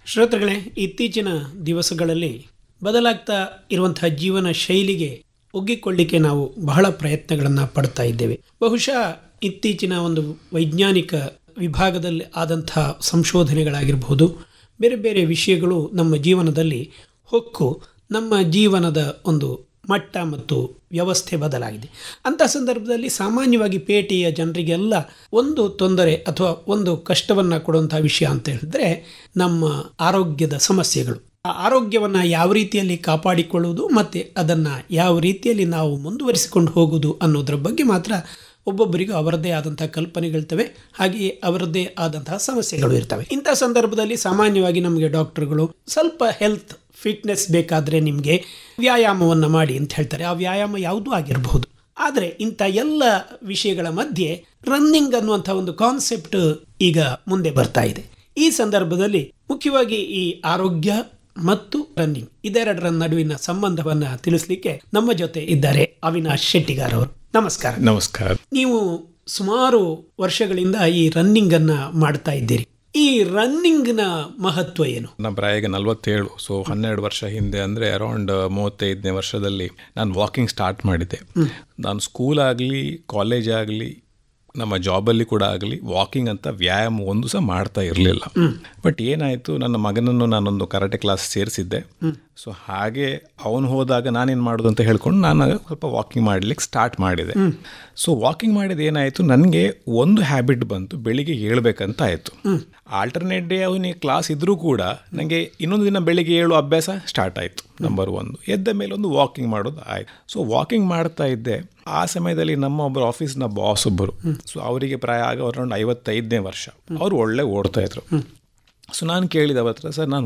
ಶ್ರೋತೃಗಳೇ, ಇತ್ತೀಚಿನ ದಿವಸಗಳಲ್ಲಿ ಬದಲಾಗ್ತಾ ಇರುವಂತಹ ಜೀವನ ಶೈಲಿಗೆ ಒಗ್ಗಿಕೊಳ್ಳಿಕ್ಕೆ ನಾವು ಬಹಳ ಪ್ರಯತ್ನಗಳನ್ನು ಪಡ್ತಾ ಇದ್ದೇವೆ. ಬಹುಶಃ ಇತ್ತೀಚಿನ ಒಂದು ವೈಜ್ಞಾನಿಕ ವಿಭಾಗದಲ್ಲಿ ಆದಂತಹ ಸಂಶೋಧನೆಗಳಾಗಿರಬಹುದು, ಬೇರೆ ಬೇರೆ ವಿಷಯಗಳು ನಮ್ಮ ಜೀವನದಲ್ಲಿ ಹೊಕ್ಕು ನಮ್ಮ ಜೀವನದ ಒಂದು ಮಟ್ಟ ಮತ್ತು ವ್ಯವಸ್ಥೆ ಬದಲಾಗಿದೆ. ಅಂಥ ಸಂದರ್ಭದಲ್ಲಿ ಸಾಮಾನ್ಯವಾಗಿ ಪೇಟೆಯ ಜನರಿಗೆಲ್ಲ ಒಂದು ತೊಂದರೆ ಅಥವಾ ಒಂದು ಕಷ್ಟವನ್ನು ಕೊಡುವಂಥ ವಿಷಯ ಅಂತ ಹೇಳಿದ್ರೆ ನಮ್ಮ ಆರೋಗ್ಯದ ಸಮಸ್ಯೆಗಳು. ಆ ಆರೋಗ್ಯವನ್ನು ಯಾವ ರೀತಿಯಲ್ಲಿ ಕಾಪಾಡಿಕೊಳ್ಳುವುದು ಮತ್ತು ಅದನ್ನು ಯಾವ ರೀತಿಯಲ್ಲಿ ನಾವು ಮುಂದುವರಿಸಿಕೊಂಡು ಹೋಗುವುದು ಅನ್ನೋದರ ಬಗ್ಗೆ ಮಾತ್ರ ಒಬ್ಬೊಬ್ಬರಿಗೂ ಅವರದ್ದೇ ಆದಂಥ ಕಲ್ಪನೆಗಳಿರ್ತವೆ, ಹಾಗೆಯೇ ಅವರದ್ದೇ ಆದಂತಹ ಸಮಸ್ಯೆಗಳು ಇರ್ತವೆ. ಇಂಥ ಸಂದರ್ಭದಲ್ಲಿ ಸಾಮಾನ್ಯವಾಗಿ ನಮಗೆ ಡಾಕ್ಟರ್ಗಳು ಸ್ವಲ್ಪ ಹೆಲ್ತ್ ಫಿಟ್ನೆಸ್ ಬೇಕಾದರೆ ನಿಮಗೆ ವ್ಯಾಯಾಮವನ್ನು ಮಾಡಿ ಅಂತ ಹೇಳ್ತಾರೆ. ಆ ವ್ಯಾಯಾಮ ಯಾವುದೂ ಆಗಿರಬಹುದು. ಆದರೆ ಇಂಥ ಎಲ್ಲ ವಿಷಯಗಳ ಮಧ್ಯೆ ರನ್ನಿಂಗ್ ಅನ್ನುವಂಥ ಒಂದು ಕಾನ್ಸೆಪ್ಟ್ ಈಗ ಮುಂದೆ ಬರ್ತಾ ಇದೆ. ಈ ಸಂದರ್ಭದಲ್ಲಿ ಮುಖ್ಯವಾಗಿ ಈ ಆರೋಗ್ಯ ಮತ್ತು ರನ್ನಿಂಗ್ ಇದೆರಡರ ನಡುವಿನ ಸಂಬಂಧವನ್ನು ತಿಳಿಸಲಿಕ್ಕೆ ನಮ್ಮ ಜೊತೆ ಇದ್ದಾರೆ ಅವಿನಾಶ್ ಶೆಟ್ಟಿಗಾರ್ ಅವರು. ನಮಸ್ಕಾರ. ನಮಸ್ಕಾರ. ನೀವು ಸುಮಾರು ವರ್ಷಗಳಿಂದ ಈ ರನ್ನಿಂಗ್ ಅನ್ನ ಮಾಡ್ತಾ ಇದ್ದೀರಿ. ಈ ರನ್ನಿಂಗ್ನ ಮಹತ್ವ ಏನು? ನಮ್ಮ ಪ್ರಾಯ 47, ಸೊ 12 ವರ್ಷ ಹಿಂದೆ ಅಂದರೆ ಅರೌಂಡ್ 35ನೇ ವರ್ಷದಲ್ಲಿ ನಾನು ವಾಕಿಂಗ್ ಸ್ಟಾರ್ಟ್ ಮಾಡಿದ್ದೆ. ನಾನು ಸ್ಕೂಲ್ ಆಗಲಿ ಕಾಲೇಜ್ ಆಗಲಿ ನಮ್ಮ ಜಾಬಲ್ಲಿ ಕೂಡ ಆಗಲಿ ವಾಕಿಂಗ್ ಅಂತ ವ್ಯಾಯಾಮ ಒಂದು ಸಹ ಮಾಡ್ತಾ ಇರಲಿಲ್ಲ. ಬಟ್ ಏನಾಯಿತು, ನನ್ನ ಮಗನನ್ನು ನಾನೊಂದು ಕರಾಟೆ ಕ್ಲಾಸ್ ಸೇರಿಸಿದ್ದೆ. ಸೊ ಹಾಗೆ ಅವನು ಹೋದಾಗ ನಾನೇನು ಮಾಡೋದು ಅಂತ ಹೇಳ್ಕೊಂಡು ನಾನು ಸ್ವಲ್ಪ ವಾಕಿಂಗ್ ಮಾಡಲಿಕ್ಕೆ ಸ್ಟಾರ್ಟ್ ಮಾಡಿದೆ. ಸೊ ವಾಕಿಂಗ್ ಮಾಡಿದ ಏನಾಯಿತು, ನನಗೆ ಒಂದು ಹ್ಯಾಬಿಟ್ ಬಂತು, ಬೆಳಿಗ್ಗೆ ಏಳಬೇಕಂತ ಆಯಿತು. ಆಲ್ಟರ್ನೇಟ್ ಡೇ ಅವನಿಗೆ ಕ್ಲಾಸ್ ಇದ್ದರೂ ಕೂಡ ನನಗೆ ಇನ್ನೊಂದು ದಿನ ಬೆಳಿಗ್ಗೆ ಏಳು ಅಭ್ಯಾಸ ಸ್ಟಾರ್ಟ್ ಆಯಿತು. ನಂಬರ್ 1 ಎದ್ದ ಮೇಲೆ ಒಂದು ವಾಕಿಂಗ್ ಮಾಡೋದು ಆಯಿತು. ಸೊ ವಾಕಿಂಗ್ ಮಾಡ್ತಾ ಇದ್ದೆ. ಆ ಸಮಯದಲ್ಲಿ ನಮ್ಮ ಒಬ್ಬರು ಆಫೀಸ್ನ ಬಾಸ್ ಒಬ್ಬರು, ಸೊ ಅವರಿಗೆ ಪ್ರಾಯ ಆಗ ಅರೌಂಡ್ 55ನೇ ವರ್ಷ, ಅವರು ಒಳ್ಳೆ ಓಡ್ತಾ ಇದ್ರು. ಸೊ ನಾನು ಕೇಳಿದೆ ಅವ್ರ ಹತ್ರ, ಸರ್ ನಾನು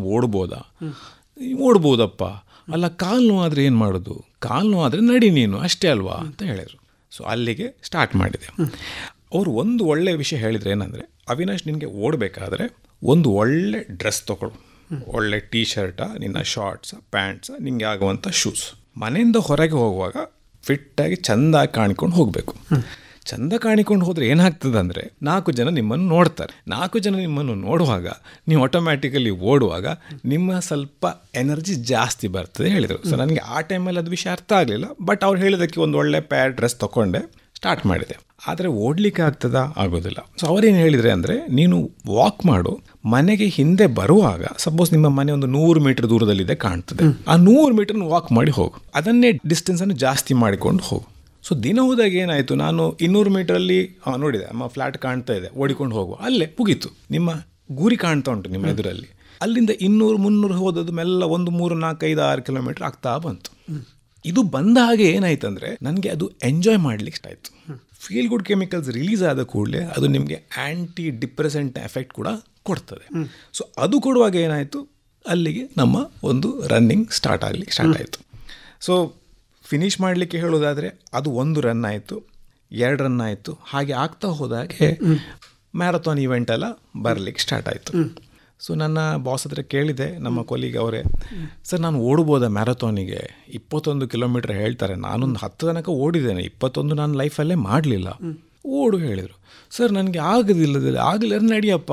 ಓಡ್ಬೋದಪ್ಪ, ಅಲ್ಲ ಕಾಲು ನೋವಾದರೆ ಏನು ಮಾಡೋದು, ಕಾಲು ನೋವಾದರೆ ನಡಿ ನೀನು ಅಷ್ಟೇ ಅಲ್ವಾ ಅಂತ ಹೇಳಿದರು. ಸೊ ಅಲ್ಲಿಗೆ ಸ್ಟಾರ್ಟ್ ಮಾಡಿದೆ. ಅವರು ಒಂದು ಒಳ್ಳೆಯ ವಿಷಯ ಹೇಳಿದರೆ ಏನಂದರೆ, ಅವಿನಾಶ್ ನಿನಗೆ ಓಡಬೇಕಾದ್ರೆ ಒಂದು ಒಳ್ಳೆ ಡ್ರೆಸ್ ತೊಗೊಳು, ಒಳ್ಳೆ ಟೀ ಶರ್ಟ, ನಿನ್ನ ಶಾರ್ಟ್ಸ, ಪ್ಯಾಂಟ್ಸ, ನಿಮಗೆ ಆಗುವಂಥ ಶೂಸ್. ಮನೆಯಿಂದ ಹೊರಗೆ ಹೋಗುವಾಗ ಫಿಟ್ಟಾಗಿ ಚೆಂದಾಗಿ ಕಾಣಿಕೊಂಡು ಹೋಗಬೇಕು. ಚೆಂದ ಕಾಣಿಕೊಂಡು ಹೋದರೆ ಏನಾಗ್ತದೆ ಅಂದರೆ 4 ಜನ ನಿಮ್ಮನ್ನು ನೋಡ್ತಾರೆ. 4 ಜನ ನಿಮ್ಮನ್ನು ನೋಡುವಾಗ ನೀವು ಆಟೋಮ್ಯಾಟಿಕಲಿ ಓಡುವಾಗ ನಿಮ್ಮ ಸ್ವಲ್ಪ ಎನರ್ಜಿ ಜಾಸ್ತಿ ಬರ್ತದೆ ಹೇಳಿದರು. ಸೊ ನನಗೆ ಆ ಟೈಮಲ್ಲಿ ಅದು ವಿಷಯ ಅರ್ಥ ಆಗಲಿಲ್ಲ. ಬಟ್ ಅವ್ರು ಹೇಳಿದ್ದಕ್ಕೆ ಒಂದು ಒಳ್ಳೆ ಪ್ಯಾಡ್ ಡ್ರೆಸ್ ತೊಗೊಂಡೆ, ಸ್ಟಾರ್ಟ್ ಮಾಡಿದೆ. ಆದರೆ ಓಡಲಿಕ್ಕೆ ಆಗ್ತದಾ? ಆಗೋದಿಲ್ಲ. ಸೊ ಅವರೇನು ಹೇಳಿದರೆ ಅಂದರೆ, ನೀನು ವಾಕ್ ಮಾಡು, ಮನೆಗೆ ಹಿಂದೆ ಬರುವಾಗ ಸಪೋಸ್ ನಿಮ್ಮ ಮನೆ ಒಂದು 100 ಮೀಟರ್ ದೂರದಲ್ಲಿದೆ ಕಾಣ್ತದೆ, ಆ 100 ಮೀಟರ್ನ ವಾಕ್ ಮಾಡಿ ಹೋಗು, ಅದನ್ನೇ ಡಿಸ್ಟೆನ್ಸನ್ನು ಜಾಸ್ತಿ ಮಾಡಿಕೊಂಡು ಹೋಗು. ಸೊ ದಿನ ಹೋದಾಗ ಏನಾಯಿತು, ನಾನು 200 ಮೀಟ್ರಲ್ಲಿ ನೋಡಿದೆ, ನಮ್ಮ ಫ್ಲ್ಯಾಟ್ ಕಾಣ್ತಾ ಇದೆ, ಓಡಿಕೊಂಡು ಹೋಗುವ, ಅಲ್ಲೇ ಮುಗೀತು, ನಿಮ್ಮ ಗುರಿ ಕಾಣ್ತಾ ಉಂಟು ನಿಮ್ಮ ಎದುರಲ್ಲಿ. ಅಲ್ಲಿಂದ 200, 300 ಹೋದದ್ದು ಮೆಲ್ಲ ಒಂದು 3, 4, 5, 6 ಕಿಲೋಮೀಟರ್ ಆಗ್ತಾ ಬಂತು. ಇದು ಬಂದ ಹಾಗೆ ಏನಾಯ್ತಂದರೆ ನನಗೆ ಅದು ಎಂಜಾಯ್ ಮಾಡಲಿಕ್ಕೆ ಇಷ್ಟ ಆಯಿತು. ಫೀಲ್ ಗುಡ್ ಕೆಮಿಕಲ್ಸ್ ರಿಲೀಸ್ ಆದ ಕೂಡಲೇ ಅದು ನಿಮಗೆ ಆ್ಯಂಟಿ ಡಿಪ್ರೆಸೆಂಟ್ ಎಫೆಕ್ಟ್ ಕೂಡ ಕೊಡ್ತದೆ. ಸೊ ಅದು ಕೊಡುವಾಗ ಏನಾಯಿತು, ಅಲ್ಲಿಗೆ ನಮ್ಮ ಒಂದು ರನ್ನಿಂಗ್ ಸ್ಟಾರ್ಟ್ ಆಯಿತು. ಸೊ ಫಿನಿಷ್ ಮಾಡಲಿಕ್ಕೆ ಹೇಳೋದಾದರೆ ಅದು 1 ರನ್ ಆಯಿತು, 2 ರನ್ ಆಯಿತು, ಹಾಗೆ ಆಗ್ತಾ ಹೋದಾಗೆ ಮ್ಯಾರಥಾನ್ ಇವೆಂಟ್ ಎಲ್ಲ ಬರಲಿಕ್ಕೆ ಸ್ಟಾರ್ಟ್ ಆಯಿತು. ಸೊ ನನ್ನ ಬಾಸ್ ಹತ್ರ ಕೇಳಿದೆ, ನಮ್ಮ ಕೊಲೀಗ್ ಅವರೇ, ಸರ್ ನಾನು ಓಡ್ಬೋದಾ ಮ್ಯಾರಥಾನಿಗೆ? 21 ಕಿಲೋಮೀಟರ್ ಹೇಳ್ತಾರೆ, ನಾನೊಂದು 10 ತನಕ ಓಡಿದ್ದೇನೆ, 21 ನಾನು ಲೈಫಲ್ಲೇ ಮಾಡಲಿಲ್ಲ, ಓಡು ಹೇಳಿದರು. ಸರ್ ನನಗೆ ಆಗಲಿಲ್ಲ ನಡಿಯಪ್ಪ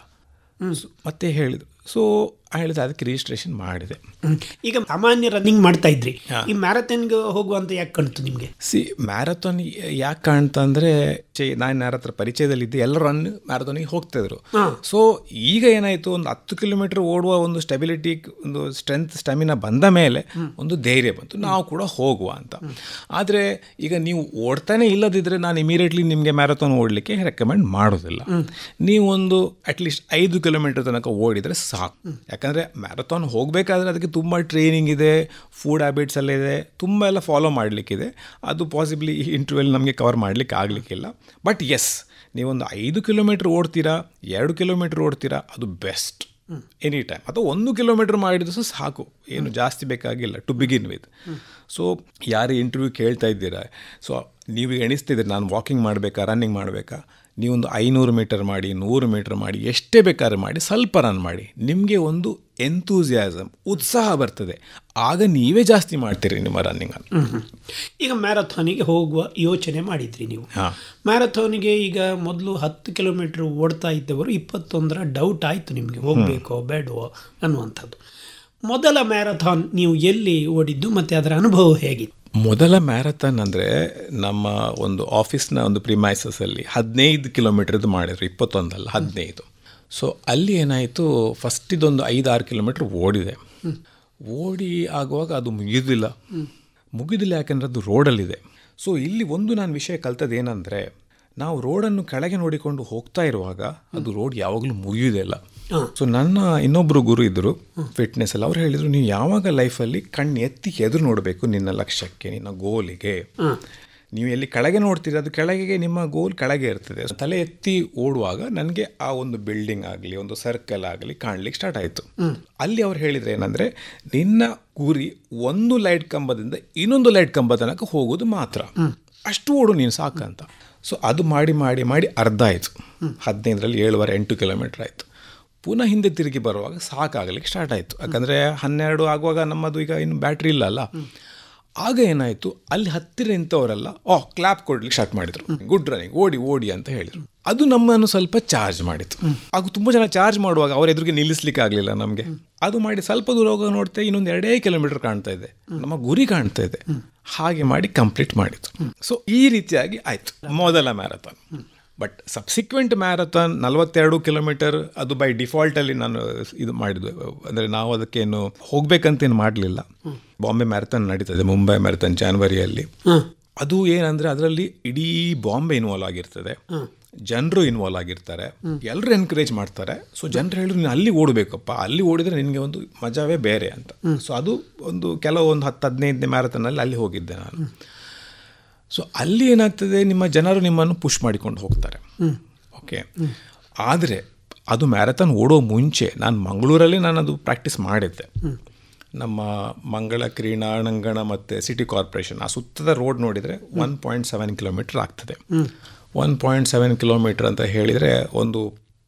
ಮತ್ತೆ ಹೇಳಿದರು. ಸೊ ಹೇಳಿದೆ, ಅದಕ್ಕೆ ರಿಜಿಸ್ಟ್ರೇಷನ್ ಮಾಡಿದೆ. ಈಗ ಸಾಮಾನ್ಯ ರನ್ನಿಂಗ್ ಮಾಡ್ತಾ ಇದ್ರಿ, ಈ ಮ್ಯಾರಥಾನ್ಗೆ ಹೋಗುವಂತ ಯಾಕೆ ಕಾಣ್ತು ನಿಮಗೆ? ಮ್ಯಾರಥಾನ್ ಯಾಕೆ ಕಾಣ್ತಾ ಅಂದರೆ, ನಾನು ಯಾರ ಹತ್ರ ಪರಿಚಯದಲ್ಲಿದ್ದೆ, ಎಲ್ಲರೂ ಮ್ಯಾರಥಾನಿಗೆ ಹೋಗ್ತಾಯಿದ್ರು. ಸೊ ಈಗ ಏನಾಯಿತು, ಒಂದು 10 ಕಿಲೋಮೀಟರ್ ಓಡುವ ಒಂದು ಸ್ಟೆಬಿಲಿಟಿ, ಒಂದು ಸ್ಟೆಮಿನಾ ಬಂದ ಮೇಲೆ ಒಂದು ಧೈರ್ಯ ಬಂತು, ನಾವು ಕೂಡ ಹೋಗುವ ಅಂತ. ಆದರೆ ಈಗ ನೀವು ಓಡ್ತಾನೆ ಇಲ್ಲದಿದ್ದರೆ ನಾನು ಇಮಿಡಿಯೇಟ್ಲಿ ನಿಮಗೆ ಮ್ಯಾರಥಾನ್ ಓಡಲಿಕ್ಕೆ ರೆಕಮೆಂಡ್ ಮಾಡೋದಿಲ್ಲ. ನೀವು ಒಂದು ಅಟ್ಲೀಸ್ಟ್ 5 ಕಿಲೋಮೀಟರ್ ತನಕ ಓಡಿದರೆ ಸಾಕು. ಯಾಕಂದರೆ ಮ್ಯಾರಥಾನ್ ಹೋಗಬೇಕಾದ್ರೆ ಅದಕ್ಕೆ ತುಂಬ ಟ್ರೈನಿಂಗ್ ಇದೆ, ಫುಡ್ ಹ್ಯಾಬಿಟ್ಸ್ ಎಲ್ಲ ಇದೆ, ತುಂಬ ಎಲ್ಲ ಫಾಲೋ ಮಾಡಲಿಕ್ಕಿದೆ. ಅದು ಪಾಸಿಬ್ಲಿ ಈ ಇಂಟರ್ವ್ಯೂಲ್ ನಮಗೆ ಕವರ್ ಮಾಡಲಿಕ್ಕೆ ಆಗಲಿಕ್ಕಿಲ್ಲ. ಬಟ್ ಎಸ್, ನೀವೊಂದು 5 ಕಿಲೋಮೀಟ್ರ್ ಓಡ್ತೀರಾ, 2 ಕಿಲೋಮೀಟ್ರ್ ಓಡ್ತೀರಾ, ಅದು ಬೆಸ್ಟ್ ಎನಿ ಟೈಮ್. ಅಥವಾ 1 ಕಿಲೋಮೀಟ್ರ್ ಮಾಡಿದ್ರು ಸಹ ಸಾಕು, ಏನು ಜಾಸ್ತಿ ಬೇಕಾಗಿಲ್ಲ ಟು ಬಿಗಿನ್ ವಿತ್. ಸೊ ಯಾರು ಇಂಟರ್ವ್ಯೂ ಕೇಳ್ತಾ ಇದ್ದೀರಾ, ಸೊ ನೀವು ಎಣಿಸ್ತಿದ್ದೀರಿ ನಾನು ವಾಕಿಂಗ್ ಮಾಡಬೇಕಾ ರನ್ನಿಂಗ್ ಮಾಡಬೇಕಾ, ನೀವೊಂದು 500 ಮೀಟರ್ ಮಾಡಿ, 100 ಮೀಟರ್ ಮಾಡಿ, ಎಷ್ಟೇ ಬೇಕಾದ್ರೆ ಮಾಡಿ, ಸ್ವಲ್ಪ ರನ್ ಮಾಡಿ, ನಿಮಗೆ ಒಂದು ಎಂತೂಸಿಯಾಸಮ್, ಉತ್ಸಾಹ ಬರ್ತದೆ. ಆಗ ನೀವೇ ಜಾಸ್ತಿ ಮಾಡ್ತೀರಿ ನಿಮ್ಮ ರನ್ನಿಂಗನ್ನು. ಈಗ ಮ್ಯಾರಥಾನಿಗೆ ಹೋಗುವ ಯೋಚನೆ ಮಾಡಿದ್ರಿ ನೀವು. ಮ್ಯಾರಥಾನಿಗೆ ಈಗ ಮೊದಲು 10 ಕಿಲೋಮೀಟರ್ ಓಡ್ತಾ ಇದ್ದವರು 21 ಡೌಟ್ ಆಯಿತು ನಿಮಗೆ, ಹೋಗಬೇಕೋ ಬೇಡವೋ ಅನ್ನುವಂಥದ್ದು. ಮೊದಲ ಮ್ಯಾರಥಾನ್ ನೀವು ಎಲ್ಲಿ ಓಡಿದ್ದು ಮತ್ತು ಅದರ ಅನುಭವ ಹೇಗಿತ್ತು? ಮೊದಲ ಮ್ಯಾರಥಾನ್ ಅಂದರೆ ನಮ್ಮ ಒಂದು ಆಫೀಸ್ನ ಒಂದು ಪ್ರಿಮೈಸಸಲ್ಲಿ 15 ಕಿಲೋಮೀಟರ್ದು ಮಾಡಿದ್ರು, 21 ಅಲ್ಲ 15. ಸೊ ಅಲ್ಲಿ ಏನಾಯಿತು, ಫಸ್ಟ್ ಇದೊಂದು 5-6 ಕಿಲೋಮೀಟ್ರ್ ಓಡಿದೆ. ಓಡಿ ಆಗುವಾಗ ಅದು ಮುಗಿದಿಲ್ಲ ಯಾಕೆಂದರೆ ಅದು ರೋಡಲ್ಲಿದೆ. ಸೊ ಇಲ್ಲಿ ಒಂದು ನಾನು ವಿಷಯ ಕಲ್ತದ್ದು ಏನಂದರೆ, ನಾವು ರೋಡನ್ನು ಕೆಳಗೆ ನೋಡಿಕೊಂಡು ಹೋಗ್ತಾ ಇರುವಾಗ ಅದು ರೋಡ್ ಯಾವಾಗಲೂ ಮುಗಿಯುವುದಿಲ್ಲ. ಸೊ ನನ್ನ ಇನ್ನೊಬ್ಬರು ಗುರು ಇದ್ದರು ಫಿಟ್ನೆಸ್ ಎಲ್ಲ, ಅವ್ರು ಹೇಳಿದರು, ನೀವು ಯಾವಾಗ ಲೈಫಲ್ಲಿ ಕಣ್ಣು ಎತ್ತಿ ಎದುರು ನೋಡಬೇಕು ನಿನ್ನ ಲಕ್ಷ್ಯಕ್ಕೆ, ನಿನ್ನ ಗೋಲಿಗೆ. ನೀವು ಎಲ್ಲಿ ಕೆಳಗೆ ನೋಡ್ತೀರಿ ಅದು ಕೆಳಗೆ, ನಿಮ್ಮ ಗೋಲ್ ಕೆಳಗೆ ಇರ್ತದೆ. ತಲೆ ಎತ್ತಿ ಓಡುವಾಗ ನನಗೆ ಆ ಒಂದು ಬಿಲ್ಡಿಂಗ್ ಆಗಲಿ ಒಂದು ಸರ್ಕಲ್ ಆಗಲಿ ಕಾಣಲಿಕ್ಕೆ ಸ್ಟಾರ್ಟ್ ಆಯಿತು. ಅಲ್ಲಿ ಅವ್ರು ಹೇಳಿದರೆ ಏನಂದರೆ, ನಿನ್ನ ಗುರಿ ಒಂದು ಲೈಟ್ ಕಂಬದಿಂದ ಇನ್ನೊಂದು ಲೈಟ್ ಕಂಬ ತನಕ ಹೋಗೋದು ಮಾತ್ರ, ಅಷ್ಟು ಓಡು ನೀನು ಸಾಕಂತ. ಸೊ ಅದು ಮಾಡಿ ಮಾಡಿ ಮಾಡಿ ಅರ್ಧ ಆಯಿತು. 15ರಲ್ಲಿ 7.5-8 ಕಿಲೋಮೀಟ್ರ್ ಆಯಿತು. ಪುನಃ ಹಿಂದೆ ತಿರುಗಿ ಬರುವಾಗ ಸಾಕಾಗಲಿಕ್ಕೆ ಸ್ಟಾರ್ಟ್ ಆಯಿತು. ಯಾಕಂದರೆ 12 ಆಗುವಾಗ ನಮ್ಮದು ಈಗ ಇನ್ನು ಬ್ಯಾಟ್ರಿ ಇಲ್ಲ ಅಲ್ಲ. ಆಗ ಏನಾಯಿತು, ಅಲ್ಲಿ ಹತ್ತಿರ ನಿಂತವರೆಲ್ಲ ಕ್ಲಾಪ್ ಕೊಡ್ಲಿಕ್ಕೆ ಸ್ಟಾರ್ಟ್ ಮಾಡಿದರು, ಗುಡ್ ರನ್ನಿಂಗ್, ಓಡಿ ಓಡಿ ಅಂತ ಹೇಳಿದರು. ಅದು ನಮ್ಮನ್ನು ಸ್ವಲ್ಪ ಚಾರ್ಜ್ ಮಾಡಿತು. ಹಾಗೂ ತುಂಬ ಜನ ಚಾರ್ಜ್ ಮಾಡುವಾಗ ಅವ್ರ ಎದುರಿಗೆ ನಿಲ್ಲಿಸ್ಲಿಕ್ಕೆ ಆಗಲಿಲ್ಲ ನಮಗೆ. ಅದು ಮಾಡಿ ಸ್ವಲ್ಪ ದೂರ ಹೋಗಿ ನೋಡ್ತೇವೆ, ಇನ್ನೊಂದು 2 ಕಿಲೋಮೀಟರ್ ಕಾಣ್ತಾ ಇದೆ, ನಮ್ಮ ಗುರಿ ಕಾಣ್ತಾ ಇದೆ. ಹಾಗೆ ಮಾಡಿ ಕಂಪ್ಲೀಟ್ ಮಾಡಿತು. ಸೊ ಈ ರೀತಿಯಾಗಿ ಆಯಿತು ಮೊದಲ marathon. But subsequent marathon 42 kilometre ಅದು ಬೈ ಡಿಫಾಲ್ಟಲ್ಲಿ ನಾನು ಇದು ಮಾಡಿದ್ದು. ಅಂದರೆ ನಾವು ಅದಕ್ಕೇನು ಹೋಗ್ಬೇಕಂತೇನು ಮಾಡಲಿಲ್ಲ. ಬಾಂಬೆ ಮ್ಯಾರಥಾನ್ ನಡೀತದೆ, ಮುಂಬೈ ಮ್ಯಾರಥಾನ್ ಜನವರಿಯಲ್ಲಿ. ಅದು ಏನಂದರೆ ಅದರಲ್ಲಿ ಇಡೀ ಬಾಂಬೆ ಇನ್ವಾಲ್ವ್ ಆಗಿರ್ತದೆ, ಜನರು ಇನ್ವಾಲ್ವ್ ಆಗಿರ್ತಾರೆ, ಎಲ್ಲರೂ ಎನ್ಕರೇಜ್ ಮಾಡ್ತಾರೆ. ಸೊ ಜನರು ಹೇಳಿದ್ರು, ನೀನು ಅಲ್ಲಿ ಓಡಬೇಕಪ್ಪ, ಅಲ್ಲಿ ಓಡಿದರೆ ನಿನಗೆ ಒಂದು ಮಜವೇ ಬೇರೆ ಅಂತ. ಸೊ ಅದು ಒಂದು ಕೆಲವೊಂದು 10-15ನೇ ಮ್ಯಾರಥಾನಲ್ಲಿ ಅಲ್ಲಿ ಹೋಗಿದ್ದೆ ನಾನು. ಸೊ ಅಲ್ಲಿ ಏನಾಗ್ತದೆ, ನಿಮ್ಮ ಜನರು ನಿಮ್ಮನ್ನು ಪುಷ್ ಮಾಡಿಕೊಂಡು ಹೋಗ್ತಾರೆ. ಓಕೆ, ಆದರೆ ಅದು ಮ್ಯಾರಥಾನ್ ಓಡೋ ಮುಂಚೆ ನಾನು ಮಂಗಳೂರಲ್ಲಿ ಅದು ಪ್ರಾಕ್ಟೀಸ್ ಮಾಡಿದ್ದೆ. ನಮ್ಮ ಮಂಗಳ ಕ್ರೀಡಾಂಗಣ ಮತ್ತು ಸಿಟಿ ಕಾರ್ಪೊರೇಷನ್ ಆ ಸುತ್ತದ ರೋಡ್ ನೋಡಿದರೆ 1.7 ಕಿಲೋಮೀಟರ್ ಆಗ್ತದೆ. 1.7 ಕಿಲೋಮೀಟರ್ ಅಂತ ಹೇಳಿದರೆ ಒಂದು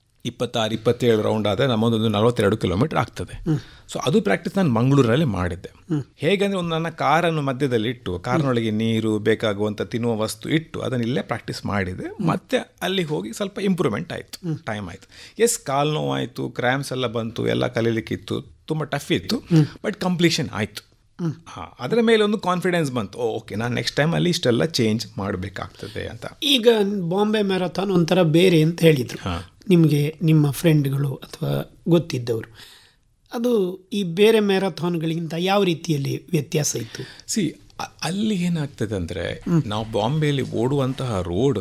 26-27 ರೌಂಡ್ ಆದರೆ ನಮ್ಮದೊಂದು 42 ಕಿಲೋಮೀಟರ್ ಆಗ್ತದೆ. ಸೊ ಅದು ಪ್ರಾಕ್ಟೀಸ್ ನಾನು ಮಂಗಳೂರಲ್ಲಿ ಮಾಡಿದ್ದೆ. ಹೇಗೆಂದರೆ, ಒಂದು ನನ್ನ ಕಾರನ್ನು ಮಧ್ಯದಲ್ಲಿ ಇಟ್ಟು, ಕಾರಿನೊಳಗೆ ನೀರು ಬೇಕಾಗುವಂಥ ತಿನ್ನುವ ವಸ್ತು ಇಟ್ಟು ಅದನ್ನು ಇಲ್ಲೇ ಪ್ರಾಕ್ಟೀಸ್ ಮಾಡಿದೆ. ಮತ್ತು ಅಲ್ಲಿ ಹೋಗಿ ಸ್ವಲ್ಪ ಇಂಪ್ರೂವ್ಮೆಂಟ್ ಆಯಿತು, ಟೈಮ್ ಆಯಿತು. ಕಾಲು ನೋವಾಯಿತು, ಕ್ರ್ಯಾಂಪ್ಸ್ ಎಲ್ಲ ಬಂತು, ಎಲ್ಲ ಕಲೀಲಿಕ್ಕಿತ್ತು, ತುಂಬ ಟಫ್ ಇತ್ತು. ಬಟ್ ಕಂಪ್ಲೀಷನ್ ಆಯಿತು. ಅದರ ಮೇಲೆ ಒಂದು ಕಾನ್ಫಿಡೆನ್ಸ್ ಬಂತು, ಓಕೆ ನಾನು ನೆಕ್ಸ್ಟ್ ಟೈಮ್ ಅಲ್ಲಿ ಇಷ್ಟೆಲ್ಲ ಚೇಂಜ್ ಮಾಡಬೇಕಾಗ್ತದೆ ಅಂತ. ಈಗ ಬಾಂಬೆ ಮ್ಯಾರಥಾನ್ ಒಂಥರ ಬೇರೆ ಅಂತ ಹೇಳಿದರು ನಿಮಗೆ, ನಿಮ್ಮ ಫ್ರೆಂಡ್ಗಳು ಅಥವಾ ಗೊತ್ತಿದ್ದವರು. ಅದು ಈ ಬೇರೆ ಮ್ಯಾರಥಾನ್ಗಳಿಗಿಂತ ಯಾವ ರೀತಿಯಲ್ಲಿ ವ್ಯತ್ಯಾಸ ಇತ್ತು? ಅಲ್ಲಿ ಏನಾಗ್ತದೆ ಅಂದರೆ, ನಾವು ಬಾಂಬೆಯಲ್ಲಿ ಓಡುವಂತಹ ರೋಡ್,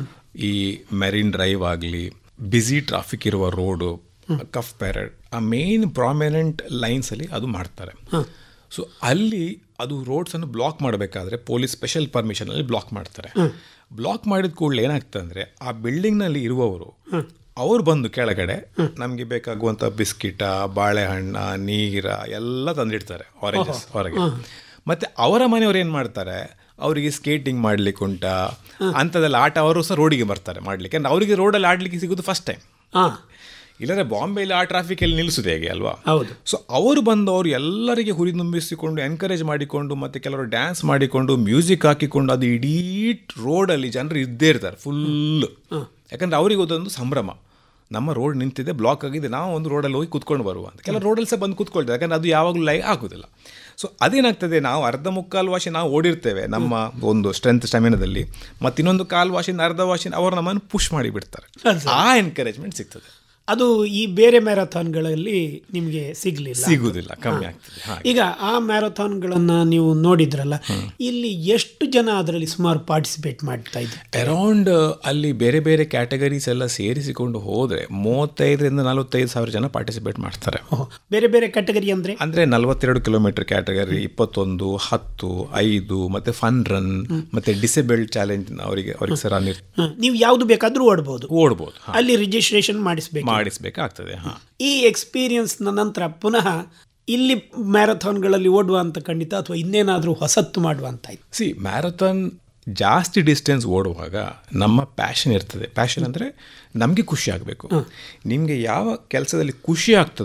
ಈ ಮೆರಿನ್ ಡ್ರೈವ್ ಆಗಲಿ, ಬ್ಯುಸಿ ಟ್ರಾಫಿಕ್ ಇರುವ ರೋಡು, ಕಫ್ ಪ್ಯಾರಡ್, ಆ ಮೇನ್ ಪ್ರಾಮಿನೆಂಟ್ ಲೈನ್ಸಲ್ಲಿ ಅದು ಮಾಡ್ತಾರೆ. ಸೊ ಅಲ್ಲಿ ಅದು ರೋಡ್ಸನ್ನು ಬ್ಲಾಕ್ ಮಾಡಬೇಕಾದ್ರೆ ಪೊಲೀಸ್ ಸ್ಪೆಷಲ್ ಪರ್ಮಿಷನಲ್ಲಿ ಬ್ಲಾಕ್ ಮಾಡ್ತಾರೆ. ಬ್ಲಾಕ್ ಮಾಡಿದ ಕೂಡಲೇ ಏನಾಗ್ತದೆ ಅಂದರೆ, ಆ ಬಿಲ್ಡಿಂಗ್ನಲ್ಲಿ ಇರುವವರು ಅವ್ರು ಬಂದು ಕೆಳಗಡೆ ನಮಗೆ ಬೇಕಾಗುವಂಥ ಬಿಸ್ಕಿಟ, ಬಾಳೆಹಣ್ಣ, ನೀರ ಎಲ್ಲ ತಂದಿಡ್ತಾರೆ, ಆರೆಂಜಸ್ ಹೊರಗೆ. ಮತ್ತು ಅವರ ಮನೆಯವ್ರು ಏನು ಮಾಡ್ತಾರೆ, ಅವರಿಗೆ ಸ್ಕೇಟಿಂಗ್ ಮಾಡಲಿಕ್ಕೆ ಉಂಟಾ ಅಂಥದ್ದೆಲ್ಲ ಆಟ ಅವರು ಸಹ ರೋಡಿಗೆ ಬರ್ತಾರೆ ಮಾಡಲಿಕ್ಕೆ. ಅಂದರೆ ಅವರಿಗೆ ರೋಡಲ್ಲಿ ಆಡಲಿಕ್ಕೆ ಸಿಗೋದು ಫಸ್ಟ್ ಟೈಮ್. ಇಲ್ಲದ್ರೆ ಬಾಂಬೆಯಲ್ಲಿ ಆ ಟ್ರಾಫಿಕಲ್ಲಿ ನಿಲ್ಲಿಸೋದು ಹೇಗೆ ಅಲ್ವಾ? ಹೌದು. ಸೊ ಅವರು ಬಂದವರು ಎಲ್ಲರಿಗೆ ಹುರಿದುಂಬಿಸಿಕೊಂಡು ಎನ್ಕರೇಜ್ ಮಾಡಿಕೊಂಡು, ಮತ್ತು ಕೆಲವರು ಡ್ಯಾನ್ಸ್ ಮಾಡಿಕೊಂಡು, ಮ್ಯೂಸಿಕ್ ಹಾಕಿಕೊಂಡು, ಅದು ಇಡೀ ರೋಡಲ್ಲಿ ಜನರು ಇದ್ದೇ ಇರ್ತಾರೆ ಫುಲ್ಲು. ಯಾಕಂದರೆ ಅವರಿಗೆ ಅದೊಂದು ಸಂಭ್ರಮ, ನಮ್ಮ ರೋಡ್ ನಿಂತಿದೆ, ಬ್ಲಾಕ್ ಆಗಿದೆ, ನಾವು ಒಂದು ರೋಡಲ್ಲಿ ಹೋಗಿ ಕೂತ್ಕೊಂಡು ಬರುವ ಅಂತ. ಕೆಲವು ರೋಡಲ್ಲಿ ಸಹ ಬಂದು ಕೂತ್ಕೊಳ್ತಾರೆ, ಯಾಕಂದರೆ ಅದು ಯಾವಾಗಲೂ ಲೈವ್ ಆಗೋದಿಲ್ಲ. ಸೊ ಅದೇನಾಗ್ತದೆ, ನಾವು ಅರ್ಧ ಮುಕ್ಕಾಲು ವಾಶಿ ನಾವು ಓಡಿರ್ತೇವೆ ನಮ್ಮ ಒಂದು ಸ್ಟೆಮಿನಾದಲ್ಲಿ, ಮತ್ತು ಇನ್ನೊಂದು ಕಾಲು ವಾಶಿನ ಅರ್ಧ ವಾಶಿನ ಅವರು ನಮ್ಮನ್ನು ಪುಷ್ ಮಾಡಿಬಿಡ್ತಾರೆ. ಆ ಎನ್ಕರೇಜ್ಮೆಂಟ್ ಸಿಗ್ತದೆ. ಅದು ಈ ಬೇರೆ ಮ್ಯಾರಥಾನ್ಗಳಲ್ಲಿ ನಿಮಗೆ ಸಿಗುವುದಿಲ್ಲ, ಕಮ್ಮಿ ಆಗ್ತದೆ. ಈಗ ಆ ಮ್ಯಾರಥಾನ್ಗಳನ್ನು ನೀವು ನೋಡಿದ್ರಲ್ಲ, ಇಲ್ಲಿ ಎಷ್ಟು ಜನ ಅದರಲ್ಲಿ ಸುಮಾರು ಪಾರ್ಟಿಸಿಪೇಟ್ ಮಾಡ್ತಾ ಇದ್ದಾರೆ? ಅರೌಂಡ್ ಅಲ್ಲಿ ಬೇರೆ ಬೇರೆ ಕ್ಯಾಟಗರೀಸ್ ಎಲ್ಲ ಸೇರಿಸಿಕೊಂಡು ಹೋದರೆ 35,000-45,000 ಜನ ಪಾರ್ಟಿಸಿಪೇಟ್ ಮಾಡ್ತಾರೆ. ಬೇರೆ ಬೇರೆ ಕ್ಯಾಟಗರಿ ಅಂದರೆ 42 ಕಿಲೋಮೀಟರ್ ಕ್ಯಾಟಗರಿ, 21, 10, 5 ಮತ್ತು ಫನ್ ರನ್ ಮತ್ತು ಡಿಸೇಬಲ್ಡ್ ಚಾಲೆಂಜ್ ಅವರಿಗೆ ಸಹ ನೀವು ಯಾವುದು ಬೇಕಾದರೂ ಓಡ್ಬೋದು. ಅಲ್ಲಿ ರಿಜಿಸ್ಟ್ರೇಷನ್ ಮಾಡಿಸಬೇಕಾಗ್ತದೆ. ಈ ಎಕ್ಸ್ಪೀರಿಯನ್ಸ್ ನಂತರ ಪುನಃ ಇಲ್ಲಿ ಮ್ಯಾರಥಾನ್ಗಳಲ್ಲಿ ಓಡುವ ಅಂತ ಖಂಡಿತ, ಅಥವಾ ಇನ್ನೇನಾದರೂ ಹೊಸತ್ತು ಮಾಡುವ ಅಂತ ಇತ್ತು? ಮ್ಯಾರಥಾನ್ ಜಾಸ್ತಿ ಡಿಸ್ಟೆನ್ಸ್ ಓಡುವಾಗ ನಮ್ಮ ಪ್ಯಾಷನ್ ಇರ್ತದೆ. ಪ್ಯಾಷನ್ ಅಂದರೆ ನಮಗೆ ಖುಷಿ ಆಗಬೇಕು. ನಿಮಗೆ ಯಾವ ಕೆಲಸದಲ್ಲಿ ಖುಷಿ ಆಗ್ತದೋ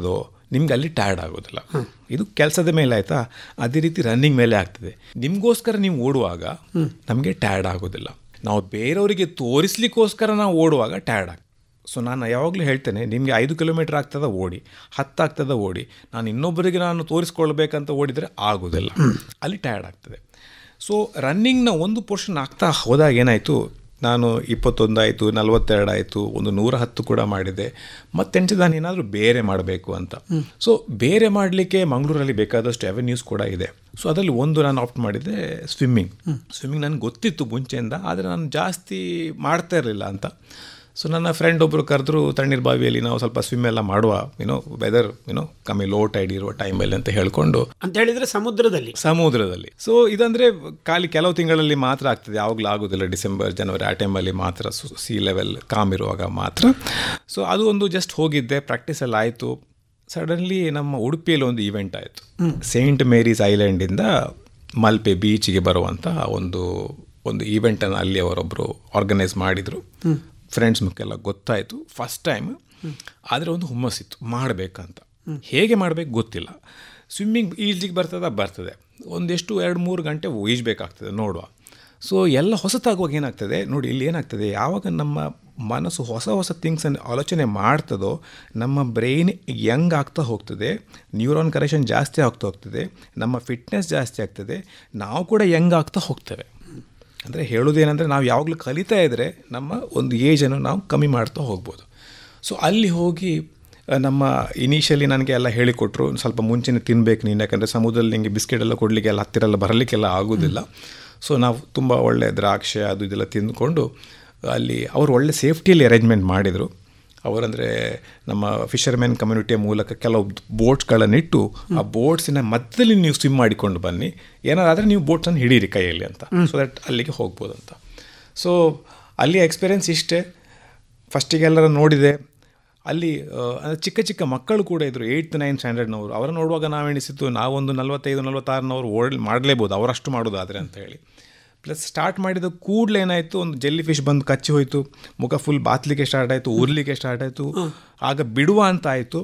ನಿಮ್ಗೆ ಅಲ್ಲಿ ಟಯರ್ಡ್ ಆಗೋದಿಲ್ಲ. ಇದು ಕೆಲಸದ ಮೇಲೆ ಆಯಿತಾ, ಅದೇ ರೀತಿ ರನ್ನಿಂಗ್ ಮೇಲೆ ಆಗ್ತದೆ. ನಿಮಗೋಸ್ಕರ ನೀವು ಓಡುವಾಗ ನಮಗೆ ಟಯರ್ಡ್ ಆಗೋದಿಲ್ಲ. ನಾವು ಬೇರೆಯವರಿಗೆ ತೋರಿಸ್ಲಿಕ್ಕೋಸ್ಕರ ನಾವು ಓಡುವಾಗ ಟಯರ್ಡ್ ಆಗ್ತದೆ. ಸೊ ನಾನು ಯಾವಾಗಲೂ ಹೇಳ್ತೇನೆ, ನಿಮಗೆ 5 ಕಿಲೋಮೀಟ್ರ್ ಆಗ್ತದೆ ಓಡಿ, 10 ಆಗ್ತದೆ ಓಡಿ, ನಾನು ಇನ್ನೊಬ್ಬರಿಗೆ ನಾನು ತೋರಿಸ್ಕೊಳ್ಬೇಕಂತ ಓಡಿದರೆ ಆಗೋದಿಲ್ಲ, ಅಲ್ಲಿ ಟಯರ್ಡ್ ಆಗ್ತದೆ. ಸೊ ರನ್ನಿಂಗ್ನ ಒಂದು ಪೋರ್ಷನ್ ಆಗ್ತಾ ಹೋದಾಗ ಏನಾಯಿತು, ನಾನು 21 ಆಯಿತು, 42 ಆಯಿತು, ಒಂದು 110 ಕೂಡ ಮಾಡಿದೆ. ಮತ್ತೆಂಟು ನಾನು ಏನಾದರೂ ಬೇರೆ ಮಾಡಬೇಕು ಅಂತ. ಸೊ ಬೇರೆ ಮಾಡಲಿಕ್ಕೆ ಮಂಗಳೂರಲ್ಲಿ ಬೇಕಾದಷ್ಟು ಅವೆನ್ಯೂಸ್ ಕೂಡ ಇದೆ. ಸೊ ಅದರಲ್ಲಿ ಒಂದು ನಾನು ಆಪ್ಟ್ ಮಾಡಿದ್ದೆ ಸ್ವಿಮ್ಮಿಂಗ್. ನನಗೆ ಗೊತ್ತಿತ್ತು ಮುಂಚೆಯಿಂದ, ಆದರೆ ನಾನು ಜಾಸ್ತಿ ಮಾಡ್ತಾ ಇರಲಿಲ್ಲ ಅಂತ. ಸೊ ನನ್ನ ಫ್ರೆಂಡ್ ಒಬ್ಬರು ಕರೆದ್ರು, ತಣ್ಣೀರು ಬಾವಿಯಲ್ಲಿ ನಾವು ಸ್ವಲ್ಪ ಸ್ವಿಮ್ ಎಲ್ಲ ಮಾಡುವ, ವೆದರ್ ಕಮ್ಮಿ ಲೋ ಟೈಡ್ ಇರುವ ಟೈಮಲ್ಲಿ ಅಂತ ಹೇಳ್ಕೊಂಡು. ಅಂತ ಹೇಳಿದರೆ ಸಮುದ್ರದಲ್ಲಿ. ಸೊ ಇದಂದರೆ ಕೆಲವು ತಿಂಗಳಲ್ಲಿ ಮಾತ್ರ ಆಗ್ತದೆ, ಯಾವಾಗಲೂ ಆಗೋದಿಲ್ಲ. ಡಿಸೆಂಬರ್, ಜನವರಿ ಆ ಟೈಮಲ್ಲಿ ಮಾತ್ರ ಸಿ ಲೆವೆಲ್ ಕಾಮ್ ಇರುವಾಗ ಮಾತ್ರ. ಸೊ ಅದು ಒಂದು ಜಸ್ಟ್ ಹೋಗಿದ್ದೆ, ಪ್ರಾಕ್ಟೀಸ್ ಎಲ್ಲ ಆಯಿತು. ಸಡನ್ಲಿ ನಮ್ಮ ಉಡುಪಿಯಲ್ಲಿ ಒಂದು ಈವೆಂಟ್ ಆಯಿತು. ಸೇಂಟ್ ಮೇರೀಸ್ ಐಲ್ಯಾಂಡಿಂದ ಮಲ್ಪೆ ಬೀಚಿಗೆ ಬರುವಂಥ ಒಂದು ಈವೆಂಟನ್ನು ಅಲ್ಲಿ ಅವರೊಬ್ಬರು ಆರ್ಗನೈಸ್ ಮಾಡಿದರು. ಫ್ರೆಂಡ್ಸ್ ಮುಕ್ಕೆಲ್ಲ ಗೊತ್ತಾಯಿತು, ಫಸ್ಟ್ ಟೈಮ್. ಆದರೆ ಒಂದು ಹುಮ್ಮಸ್ಸಿತ್ತು ಮಾಡಬೇಕಂತ. ಹೇಗೆ ಮಾಡಬೇಕು ಗೊತ್ತಿಲ್ಲ. ಸ್ವಿಮ್ಮಿಂಗ್ ಈಜ್ಲಿಕ್ಕೆ ಬರ್ತದೆ, ಒಂದೆಷ್ಟು 2-3 ಗಂಟೆ ಈಜಬೇಕಾಗ್ತದೆ ನೋಡುವ. ಸೊ ಎಲ್ಲ ಹೊಸತಾಗುವಾಗ ಏನಾಗ್ತದೆ ನೋಡಿ, ಇಲ್ಲಿ ಏನಾಗ್ತದೆ, ಯಾವಾಗ ನಮ್ಮ ಮನಸ್ಸು ಹೊಸ ಥಿಂಗ್ಸನ್ನು ಆಲೋಚನೆ ಮಾಡ್ತದೋ ನಮ್ಮ ಬ್ರೈನ್ ಯಂಗ್ ಆಗ್ತಾ ಹೋಗ್ತದೆ, ನ್ಯೂರಾನ್ ಕರೆಕ್ಷನ್ ಜಾಸ್ತಿ ಆಗ್ತಾ ಹೋಗ್ತದೆ, ನಮ್ಮ ಫಿಟ್ನೆಸ್ ಜಾಸ್ತಿ ಆಗ್ತದೆ, ನಾವು ಕೂಡ ಯಂಗ್ ಆಗ್ತಾ ಹೋಗ್ತೇವೆ. ಅಂದರೆ ಹೇಳೋದೇನೆಂದರೆ, ನಾವು ಯಾವಾಗಲೂ ಕಲಿತಾ ಇದ್ದರೆ ನಮ್ಮ ಒಂದು ಏಜನ್ನು ನಾವು ಕಮ್ಮಿ ಮಾಡ್ತಾ ಹೋಗ್ಬೋದು. ಸೊ ಅಲ್ಲಿ ಹೋಗಿ ನಮ್ಮ ಇನಿಷಿಯಲಿ ನನಗೆ ಎಲ್ಲ ಹೇಳಿಕೊಟ್ರು, ಸ್ವಲ್ಪ ಮುಂಚೆನೇ ತಿನ್ನಬೇಕು ನೀನು, ಯಾಕಂದರೆ ಸಮುದ್ರದಲ್ಲಿ ನಿಮಗೆ ಬಿಸ್ಕೆಟ್ ಎಲ್ಲ ಕೊಡಲಿಕ್ಕೆ ಎಲ್ಲ ಹತ್ತಿರ ಬರಲಿಕ್ಕೆಲ್ಲ ಆಗೋದಿಲ್ಲ. ಸೊ ನಾವು ತುಂಬ ಒಳ್ಳೆ ದ್ರಾಕ್ಷೆ ಅದು ಇದೆಲ್ಲ ತಿಂದ್ಕೊಂಡು ಅಲ್ಲಿ ಅವರು ಒಳ್ಳೆ ಸೇಫ್ಟಿಯಲ್ಲಿ ಅರೇಂಜ್ಮೆಂಟ್ ಮಾಡಿದರು. ಅವರಂದರೆ ನಮ್ಮ ಫಿಷರ್ಮೆನ್ ಕಮ್ಯುನಿಟಿಯ ಮೂಲಕ ಕೆಲವು ಬೋಟ್ಸ್ಗಳನ್ನಿಟ್ಟು, ಆ ಬೋಟ್ಸಿನ ಮಧ್ಯದಲ್ಲಿ ನೀವು ಸ್ವಿಮ್ ಮಾಡಿಕೊಂಡು ಬನ್ನಿ, ಏನಾದರೆ ನೀವು ಬೋಟ್ಸನ್ನು ಹಿಡೀರಿ ಕೈಯಲ್ಲಿ ಅಂತ, ಸೊ ದಟ್ ಅಲ್ಲಿಗೆ ಹೋಗ್ಬೋದು ಅಂತ. ಸೊ ಅಲ್ಲಿ ಎಕ್ಸ್ಪೀರಿಯೆನ್ಸ್ ಇಷ್ಟೇ. ಫಸ್ಟಿಗೆ ಎಲ್ಲರ ನೋಡಿದೆ, ಅಲ್ಲಿ ಚಿಕ್ಕ ಚಿಕ್ಕ ಮಕ್ಕಳು ಕೂಡ ಇದ್ದರು, 8th 9th ಸ್ಟ್ಯಾಂಡರ್ಡ್ನವರು. ಅವರ ನೋಡುವಾಗ ನಾವೆಣಿಸಿತ್ತು ನಾವೊಂದು 45-46ನವರು ಮಾಡಲೇಬೋದು, ಅವರಷ್ಟು ಮಾಡೋದಾದರೆ ಅಂತ ಹೇಳಿ. ಪ್ಲಸ್ ಸ್ಟಾರ್ಟ್ ಮಾಡಿದ ಕೂಡಲೇ ಏನಾಯಿತು, ಒಂದು ಜೆಲ್ಲಿ ಫಿಶ್ ಬಂದು ಕಚ್ಚಿ ಹೋಯಿತು, ಮುಖ ಫುಲ್ ಬಾತ್ಲಿಕ್ಕೆ ಸ್ಟಾರ್ಟ್ ಆಯಿತು, ಉರ್ಲಿಕ್ಕೆ ಸ್ಟಾರ್ಟ್ ಆಯಿತು. ಆಗ ಬಿಡುವ ಅಂತ ಆಯಿತು.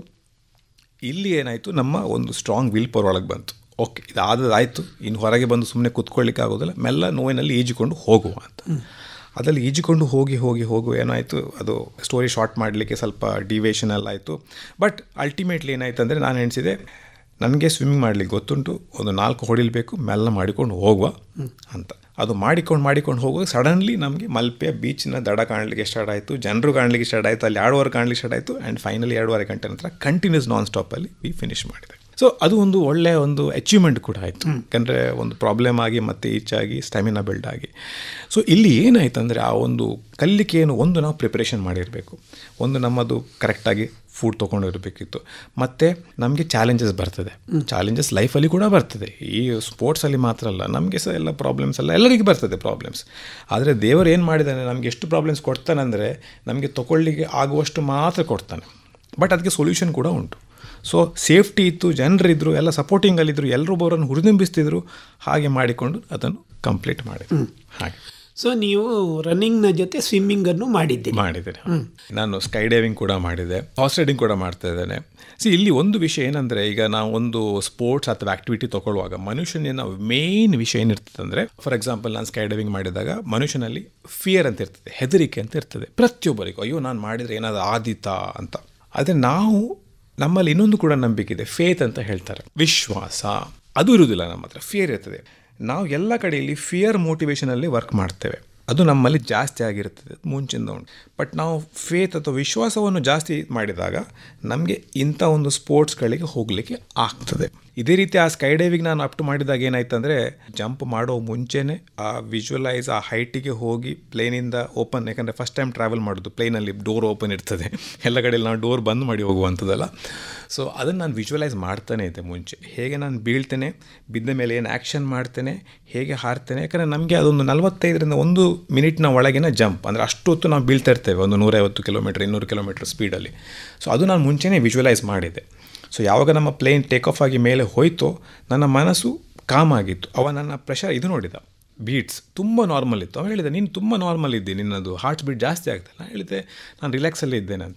ಇಲ್ಲಿ ಏನಾಯಿತು, ನಮ್ಮ ಒಂದು ಸ್ಟ್ರಾಂಗ್ ವಿಲ್ ಪವರ್ ಒಳಗೆ ಬಂತು. ಓಕೆ, ಇದಾದದಾಯಿತು, ಇನ್ನು ಹೊರಗೆ ಬಂದು ಸುಮ್ಮನೆ ಕೂತ್ಕೊಳ್ಳಿಕ್ಕೆ ಆಗೋದಿಲ್ಲ, ಮೆಲ್ಲ ನೋವಿನಲ್ಲಿ ಈಜಿಕೊಂಡು ಹೋಗುವ ಅಂತ. ಅದರಲ್ಲಿ ಈಜಿಕೊಂಡು ಹೋಗಿ ಏನಾಯಿತು, ಅದು ಸ್ಟೋರಿ ಶಾರ್ಟ್ ಮಾಡಲಿಕ್ಕೆ ಸ್ವಲ್ಪ ಡಿವೇಷನ್ ಎಲ್ಲ ಆಯಿತು. ಬಟ್ ಅಲ್ಟಿಮೇಟ್ಲಿ ಏನಾಯಿತು ಅಂದರೆ, ನಾನು ಎಣಿಸಿದೆ ನನಗೆ ಸ್ವಿಮ್ಮಿಂಗ್ ಮಾಡಲಿಕ್ಕೆ ಗೊತ್ತುಂಟು, ಒಂದು 4 ಹೊಡಿಲ್ಬೇಕು, ಮೆಲ್ಲ ಮಾಡಿಕೊಂಡು ಹೋಗುವ ಅಂತ. ಅದು ಮಾಡಿಕೊಂಡು ಹೋಗುವಾಗ ಸಡನ್ಲಿ ನಮಗೆ ಮಲ್ಪೆ ಬೀಚಿನ ದಡ ಕಾಣಲಿಕ್ಕೆ ಸ್ಟಾರ್ಟ್ ಆಯಿತು, ಜನರು ಕಾಣಲಿಕ್ಕೆ ಸ್ಟಾರ್ಟ್ ಆಯಿತು, ಅಲ್ಲಿ 2 ಅವರ್ ಕಾಣಲಿಕ್ಕೆ ಸ್ಟಾರ್ಟ್ ಆಯಿತು. ಆ್ಯಂಡ್ ಫೈನಲಿ 2.5 ಗಂಟೆ ನಂತರ ಕಂಟಿನ್ಯೂಸ್ ನಾನ್ ಸ್ಟಾಪಲ್ಲಿ ಫಿನಿಷ್ ಮಾಡಿದೆ. ಸೊ ಅದು ಒಂದು ಒಳ್ಳೆಯ ಒಂದು ಅಚೀವ್ಮೆಂಟ್ ಕೂಡ ಆಯಿತು, ಯಾಕಂದರೆ ಒಂದು ಪ್ರಾಬ್ಲಮ್ ಆಗಿ ಮತ್ತೆ ಈಚಾಗಿ ಸ್ಟ್ಯಾಮಿನಾ ಬಿಲ್ಡ್ ಆಗಿ. ಸೊ ಇಲ್ಲಿ ಏನಾಯ್ತು ಅಂದರೆ, ಆ ಒಂದು ಕಲಿಕೆ ಒಂದು ನಾವು ಪ್ರಿಪ್ರೇಷನ್ ಮಾಡಿರಬೇಕು, ಒಂದು ನಮ್ಮದು ಕರೆಕ್ಟಾಗಿ ಫುಡ್ ತೊಗೊಂಡಿರಬೇಕಿತ್ತು. ಮತ್ತು ನಮಗೆ ಚಾಲೆಂಜಸ್ ಬರ್ತದೆ, ಚಾಲೆಂಜಸ್ ಲೈಫಲ್ಲಿ ಕೂಡ ಬರ್ತದೆ. ಈ ಸ್ಪೋರ್ಟ್ಸಲ್ಲಿ ಮಾತ್ರ ಅಲ್ಲ, ನಮಗೆ ಸಹ ಎಲ್ಲ ಪ್ರಾಬ್ಲಮ್ಸ್ ಎಲ್ಲ ಎಲ್ಲರಿಗೂ ಬರ್ತದೆ ಪ್ರಾಬ್ಲಮ್ಸ್. ಆದರೆ ದೇವರು ಏನು ಮಾಡಿದ್ದಾನೆ, ನಮಗೆ ಎಷ್ಟು ಪ್ರಾಬ್ಲಮ್ಸ್ ಕೊಡ್ತಾನೆ ಅಂದರೆ, ನಮಗೆ ತೊಗೊಳ್ಳಿಕ್ಕೆ ಆಗುವಷ್ಟು ಮಾತ್ರ ಕೊಡ್ತಾನೆ. ಬಟ್ ಅದಕ್ಕೆ ಸೊಲ್ಯೂಷನ್ ಕೂಡ ಉಂಟು. ಸೊ ಸೇಫ್ಟಿ ಇತ್ತು, ಜನರಿದ್ದರು, ಎಲ್ಲ ಸಪೋರ್ಟಿಂಗಲ್ಲಿದ್ದರು, ಎಲ್ಲರೂ ಅವರನ್ನು ಹುರಿದುಂಬಿಸ್ತಿದ್ರು. ಹಾಗೆ ಮಾಡಿಕೊಂಡು ಅದನ್ನು ಕಂಪ್ಲೀಟ್ ಮಾಡಿದ್ರು. ಹಾಗೆ ಸೊ ನೀವು ರನ್ನಿಂಗ್ನ ಜೊತೆ ಸ್ವಿಮ್ಮಿಂಗನ್ನು ಮಾಡಿದ್ದೇನೆ. ನಾನು ಸ್ಕೈ ಡೈವಿಂಗ್ ಕೂಡ ಮಾಡಿದೆ, ಹಾರ್ಸ್ ರೈಡಿಂಗ್ ಕೂಡ ಮಾಡ್ತಾ ಇದ್ದೇನೆ. ಇಲ್ಲಿ ಒಂದು ವಿಷಯ ಏನಂದರೆ, ಈಗ ನಾವು ಒಂದು ಸ್ಪೋರ್ಟ್ಸ್ ಅಥವಾ ಆ್ಯಕ್ಟಿವಿಟಿ ತೊಗೊಳ್ಳುವಾಗ ಮನುಷ್ಯನ ಮೇನ್ ವಿಷಯ ಏನಿರ್ತದೆ ಅಂದರೆ, ಫಾರ್ ಎಕ್ಸಾಂಪಲ್ ನಾನು ಸ್ಕೈ ಡೈವಿಂಗ್ ಮಾಡಿದಾಗ ಮನುಷ್ಯನಲ್ಲಿ ಫಿಯರ್ ಅಂತ ಇರ್ತದೆ, ಹೆದರಿಕೆ ಅಂತ ಇರ್ತದೆ ಪ್ರತಿಯೊಬ್ಬರಿಗೂ. ಅಯ್ಯೋ ನಾನು ಮಾಡಿದರೆ ಏನಾದರೂ ಆದೀತಾ ಅಂತ. ಆದರೆ ನಮ್ಮಲ್ಲಿ ಇನ್ನೊಂದು ಕೂಡ ನಂಬಿಕೆ ಇದೆ, ಫೇತ್ ಅಂತ ಹೇಳ್ತಾರೆ, ವಿಶ್ವಾಸ. ಅದು ಇರುವುದಿಲ್ಲ ನಮ್ಮ ಹತ್ರ, ಫಿಯರ್ ಇರ್ತದೆ. ನಾವು ಎಲ್ಲ ಕಡೆಯಲ್ಲಿ ಫಿಯರ್ ಮೋಟಿವೇಶನಲ್ಲಿ ವರ್ಕ್ ಮಾಡ್ತೇವೆ, ಅದು ನಮ್ಮಲ್ಲಿ ಜಾಸ್ತಿ ಆಗಿರ್ತದೆ ಮುಂಚಿಂದ ಉಂಟು. ಬಟ್ ನಾವು ಫೇತ್ ಅಥವಾ ವಿಶ್ವಾಸವನ್ನು ಜಾಸ್ತಿ ಮಾಡಿದಾಗ ನಮಗೆ ಇಂಥ ಒಂದು ಸ್ಪೋರ್ಟ್ಸ್ಗಳಿಗೆ ಹೋಗಲಿಕ್ಕೆ ಆಗ್ತದೆ. ಇದೇ ರೀತಿ ಆ ಸ್ಕೈ ಡೈವಿಂಗ್ ನಾನು ಅಪ್ ಟು ಮಾಡಿದಾಗ ಏನಾಯ್ತು ಅಂದರೆ, ಜಂಪ್ ಮಾಡೋ ಮುಂಚೆನೇ ಆ ವಿಜುವಲೈಸ್ ಆ ಹೈಟಿಗೆ ಹೋಗಿ ಪ್ಲೇನಿಂದ ಓಪನ್, ಯಾಕಂದರೆ ಫಸ್ಟ್ ಟೈಮ್ ಟ್ರಾವೆಲ್ ಮಾಡೋದು ಪ್ಲೇನಲ್ಲಿ ಡೋರ್ ಓಪನ್ ಇರ್ತದೆ, ಎಲ್ಲ ಕಡೆಯಲ್ಲಿ ನಾವು ಡೋರ್ ಬಂದ್ ಮಾಡಿ ಹೋಗುವಂಥದ್ದಲ್ಲ. ಸೊ ಅದನ್ನು ನಾನು ವಿಜುವಲೈಸ್ ಮಾಡ್ತಾನೆ ಇದ್ದೆ ಮುಂಚೆ, ಹೇಗೆ ನಾನು ಬೀಳ್ತೇನೆ, ಬಿದ್ದ ಮೇಲೆ ಏನು ಆ್ಯಕ್ಷನ್ ಮಾಡ್ತೇನೆ, ಹೇಗೆ ಹಾರ್ತೇನೆ. ಯಾಕಂದರೆ ನಮಗೆ ಅದೊಂದು 45ರಿಂದ 1 ಮಿನಿಟ್ನ ಒಳಗಿನ ಜಂಪ್, ಅಂದರೆ ಅಷ್ಟು ಹೊತ್ತು ನಾವು ಬೀಳ್ತಾ ಇರ್ತೇವೆ, ಒಂದು 150 ಕಿಲೋಮೀಟ್ರ್ 200 ಕಿಲೋಮೀಟ್ರ್ ಸ್ಪೀಡಲ್ಲಿ. ಸೊ ಅದು ನಾನು ಮುಂಚೆನೇ ವಿಜುವಲೈಸ್ ಮಾಡಿದ್ದೆ. ಸೊ ಯಾವಾಗ ನಮ್ಮ ಪ್ಲೇನ್ ಟೇಕ್ ಆಫ್ ಆಗಿ ಮೇಲೆ ಹೋಯ್ತೋ ನನ್ನ ಮನಸ್ಸು ಕಾಮ್ ಆಗಿತ್ತು. ಅವ ನನ್ನ ಪ್ರೆಷರ್ ಇದು ನೋಡಿದ, ಬೀಟ್ಸ್ ತುಂಬ ನಾರ್ಮಲ್ ಇತ್ತು. ಅವ ಹೇಳಿದೆ, ನೀನು ತುಂಬ ನಾರ್ಮಲ್ ಇದ್ದೆ, ನಿನ್ನದು ಹಾರ್ಟ್ ಬೀಟ್ ಜಾಸ್ತಿ ಆಗ್ತದೆ. ನಾನು ಹೇಳಿದೆ ನಾನು ರಿಲ್ಯಾಕ್ಸಲ್ಲಿ ಇದ್ದೇನೆ ಅಂತ.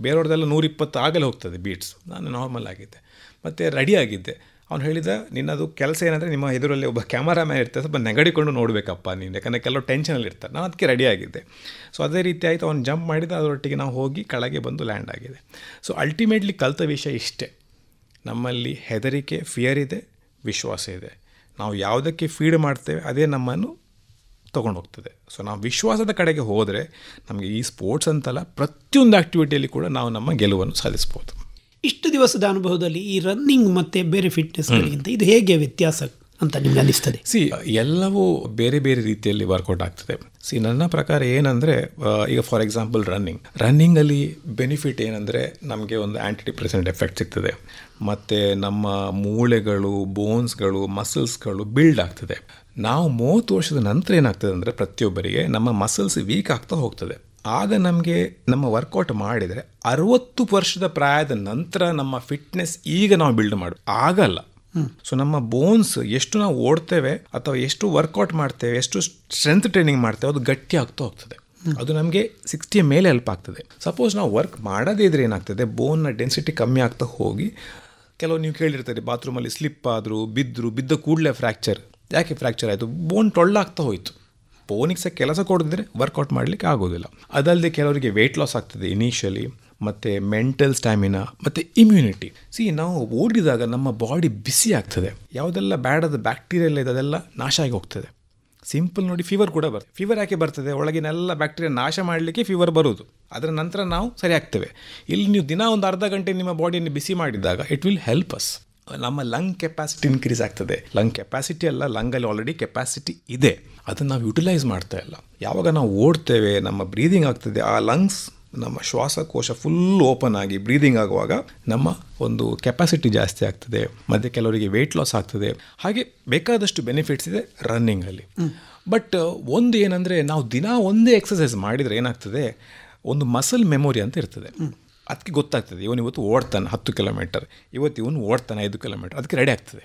ಬೇರೆಯವ್ರದ್ದೆಲ್ಲ 120 ಆಗಲೇ ಹೋಗ್ತದೆ ಬೀಟ್ಸ್. ನಾನು ನಾರ್ಮಲ್ ಆಗಿದ್ದೆ, ಮತ್ತು ರೆಡಿಯಾಗಿದ್ದೆ. ಅವ್ನು ಹೇಳಿದ, ನಿನ್ನದು ಕೆಲಸ ಏನಂದರೆ ನಿಮ್ಮ ಎದುರಲ್ಲಿ ಒಬ್ಬ ಕ್ಯಾಮರಾಮ್ಯಾನ್ ಇರ್ತಾರೆ, ಸ್ವಲ್ಪ ನೆಗಡಿಕೊಂಡು ನೋಡಬೇಕಪ್ಪ ನೀನು, ಯಾಕಂದರೆ ಕೆಲವು ಟೆನ್ಷನಲ್ಲಿ ಇರ್ತಾರೆ. ನಾನು ಅದಕ್ಕೆ ರೆಡಿಯಾಗಿದ್ದೆ. ಸೊ ಅದೇ ರೀತಿ ಆಯಿತು, ಅವ್ನು ಜಂಪ್ ಮಾಡಿದ, ಅದರೊಟ್ಟಿಗೆ ನಾವು ಹೋಗಿ ಕೆಳಗೆ ಬಂದು ಲ್ಯಾಂಡ್ ಆಗಿದೆ. ಸೊ ಅಲ್ಟಿಮೇಟ್ಲಿ ಕಲಿತ ವಿಷಯ ಇಷ್ಟೇ, ನಮ್ಮಲ್ಲಿ ಹೆದರಿಕೆ, ಫಿಯರ್ ಇದೆ, ವಿಶ್ವಾಸ ಇದೆ. ನಾವು ಯಾವುದಕ್ಕೆ ಫೀಡ್ ಮಾಡ್ತೇವೆ ಅದೇ ನಮ್ಮನ್ನು ತೊಗೊಂಡೋಗ್ತದೆ. ಸೊ ನಾವು ವಿಶ್ವಾಸದ ಕಡೆಗೆ ಹೋದರೆ ನಮಗೆ ಈ ಸ್ಪೋರ್ಟ್ಸ್ ಅಂತಲ್ಲ, ಪ್ರತಿಯೊಂದು ಆ್ಯಕ್ಟಿವಿಟಿಯಲ್ಲಿ ಕೂಡ ನಾವು ನಮ್ಮ ಗೆಲುವನ್ನು ಸಾಧಿಸ್ಬೋದು. ಇಷ್ಟು ದಿವಸದ ಅನುಭವದಲ್ಲಿ ಈ ರನ್ನಿಂಗ್ ಮತ್ತು ಬೇರೆ ಫಿಟ್ನೆಸ್ಗಳಿಗಿಂತ ಇದು ಹೇಗೆ ವ್ಯತ್ಯಾಸ ಅಂತ ನಿಮ್ಗೆ ಅನಿಸ್ತದೆ? ಎಲ್ಲವೂ ಬೇರೆ ಬೇರೆ ರೀತಿಯಲ್ಲಿ ವರ್ಕೌಟ್ ಆಗ್ತದೆ. ನನ್ನ ಪ್ರಕಾರ ಏನಂದರೆ, ಈಗ ಫಾರ್ ಎಕ್ಸಾಂಪಲ್ ರನ್ನಿಂಗಲ್ಲಿ ಬೆನಿಫಿಟ್ ಏನಂದರೆ, ನಮಗೆ ಒಂದು ಆ್ಯಂಟಿ ಡಿಪ್ರೆಸೆಂಟ್ ಎಫೆಕ್ಟ್ ಸಿಗ್ತದೆ, ಮತ್ತು ನಮ್ಮ ಮೂಳೆಗಳು, ಬೋನ್ಸ್ಗಳು, ಮಸಲ್ಸ್ಗಳು ಬಿಲ್ಡ್ ಆಗ್ತದೆ. ನಾವು 30 ವರ್ಷದ ನಂತರ ಏನಾಗ್ತದೆ ಅಂದರೆ, ಪ್ರತಿಯೊಬ್ಬರಿಗೆ ನಮ್ಮ ಮಸಲ್ಸ್ ವೀಕ್ ಆಗ್ತಾ ಹೋಗ್ತದೆ. ಆಗ ನಮಗೆ ನಮ್ಮ ವರ್ಕೌಟ್ ಮಾಡಿದರೆ 60 ವರ್ಷದ ಪ್ರಾಯದ ನಂತರ ನಮ್ಮ ಫಿಟ್ನೆಸ್ ಈಗ ನಾವು ಬಿಲ್ಡ್ ಆಗಲ್ಲ. ಸೊ ನಮ್ಮ ಬೋನ್ಸ್ ಎಷ್ಟು ನಾವು ಓಡ್ತೇವೆ ಅಥವಾ ಎಷ್ಟು ವರ್ಕೌಟ್ ಮಾಡ್ತೇವೆ, ಎಷ್ಟು ಸ್ಟ್ರೆಂತ್ ಟ್ರೈನಿಂಗ್ ಮಾಡ್ತೇವೆ, ಅದು ಗಟ್ಟಿ ಆಗ್ತಾ ಹೋಗ್ತದೆ. ಅದು ನಮಗೆ 60 ಮೇಲೆ ಹೆಲ್ಪ್ ಆಗ್ತದೆ. ಸಪೋಸ್ ನಾವು ವರ್ಕ್ ಮಾಡದೇ ಇದ್ರೆ ಏನಾಗ್ತದೆ, ಬೋನ್ನ ಡೆನ್ಸಿಟಿ ಕಮ್ಮಿ ಆಗ್ತಾ ಹೋಗಿ, ಕೆಲವು ನೀವು ಕೇಳಿರ್ತಾರೆ, ಬಾತ್ರೂಮಲ್ಲಿ ಸ್ಲಿಪ್ ಆದರೂ ಬಿದ್ದ ಕೂಡಲೇ ಫ್ರ್ಯಾಕ್ಚರ್. ಯಾಕೆ ಫ್ರ್ಯಾಕ್ಚರ್ ಆಯಿತು? ಬೋನ್ ಟೊಳ್ಳಾಗ್ತಾ ಹೋಯಿತು. ಬೋನಿಗೆ ಸಹ ಕೆಲಸ ಕೊಡಿದ್ರೆ ವರ್ಕೌಟ್ ಮಾಡಲಿಕ್ಕೆ ಆಗೋದಿಲ್ಲ. ಅದಲ್ಲದೆ ಕೆಲವರಿಗೆ ವೆಯ್ಟ್ ಲಾಸ್ ಆಗ್ತದೆ ಇನಿಷಿಯಲಿ, ಮತ್ತು ಮೆಂಟಲ್ ಸ್ಟ್ಯಾಮಿನಾ ಮತ್ತು ಇಮ್ಯುನಿಟಿ. ನಾವು ಓಡಿದಾಗ ನಮ್ಮ ಬಾಡಿ ಬಿಸಿ ಆಗ್ತದೆ, ಯಾವುದೆಲ್ಲ ಬ್ಯಾಡದ ಬ್ಯಾಕ್ಟೀರಿಯಲ್ ಇದೆ ಅದೆಲ್ಲ ನಾಶ ಆಗಿ ಹೋಗ್ತದೆ. ಸಿಂಪಲ್ ನೋಡಿ, ಫೀವರ್ ಕೂಡ ಬರ್ತದೆ. ಫೀವರ್ ಯಾಕೆ ಬರ್ತದೆ? ಒಳಗಿನೆಲ್ಲ ಬ್ಯಾಕ್ಟೀರಿಯಾ ನಾಶ ಮಾಡಲಿಕ್ಕೆ ಫೀವರ್ ಬರೋದು. ಅದರ ನಂತರ ನಾವು ಸರಿ ಆಗ್ತೇವೆ. ಇಲ್ಲಿ ನೀವು ದಿನ ಒಂದು ಅರ್ಧ ಗಂಟೆ ನಿಮ್ಮ ಬಾಡಿಯನ್ನು ಬಿಸಿ ಮಾಡಿದಾಗ ಇಟ್ ವಿಲ್ ಹೆಲ್ಪ್ ಅಸ್. ನಮ್ಮ ಲಂಗ್ ಕೆಪಾಸಿಟಿ ಇನ್ಕ್ರೀಸ್ ಆಗ್ತದೆ. ಲಂಗ್ ಕೆಪಾಸಿಟಿ ಅಲ್ಲ, ಲಂಗಲ್ಲಿ ಆಲ್ರೆಡಿ ಕೆಪಾಸಿಟಿ ಇದೆ, ಅದನ್ನು ನಾವು ಯುಟಿಲೈಸ್ ಮಾಡ್ತಾ ಇಲ್ಲ. ಯಾವಾಗ ನಾವು ಓಡ್ತೇವೆ, ನಮ್ಮ ಬ್ರೀದಿಂಗ್ ಆಗ್ತದೆ, ಆ ಲಂಗ್ಸ್, ನಮ್ಮ ಶ್ವಾಸಕೋಶ ಫುಲ್ ಓಪನ್ ಆಗಿ ಬ್ರೀದಿಂಗ್ ಆಗುವಾಗ ನಮ್ಮ ಒಂದು ಕೆಪಾಸಿಟಿ ಜಾಸ್ತಿ ಆಗ್ತದೆ. ಮತ್ತು ಕೆಲವರಿಗೆ ವೆಯ್ಟ್ ಲಾಸ್ ಆಗ್ತದೆ. ಹಾಗೆ ಬೇಕಾದಷ್ಟು ಬೆನಿಫಿಟ್ಸ್ ಇದೆ ರನ್ನಿಂಗಲ್ಲಿ. ಬಟ್ ಒಂದು ಏನಂದರೆ, ನಾವು ದಿನ ಒಂದೇ ಎಕ್ಸಸೈಸ್ ಮಾಡಿದರೆ ಏನಾಗ್ತದೆ, ಒಂದು ಮಸಲ್ ಮೆಮೊರಿ ಅಂತ ಇರ್ತದೆ. ಅದಕ್ಕೆ ಗೊತ್ತಾಗ್ತದೆ, ಇವತ್ತು ಓಡ್ತಾನೆ 10 ಕಿಲೋಮೀಟರ್, ಇವನು ಓಡ್ತಾನೆ 5 ಕಿಲೋಮೀಟರ್, ಅದಕ್ಕೆ ರೆಡಿ ಆಗ್ತದೆ.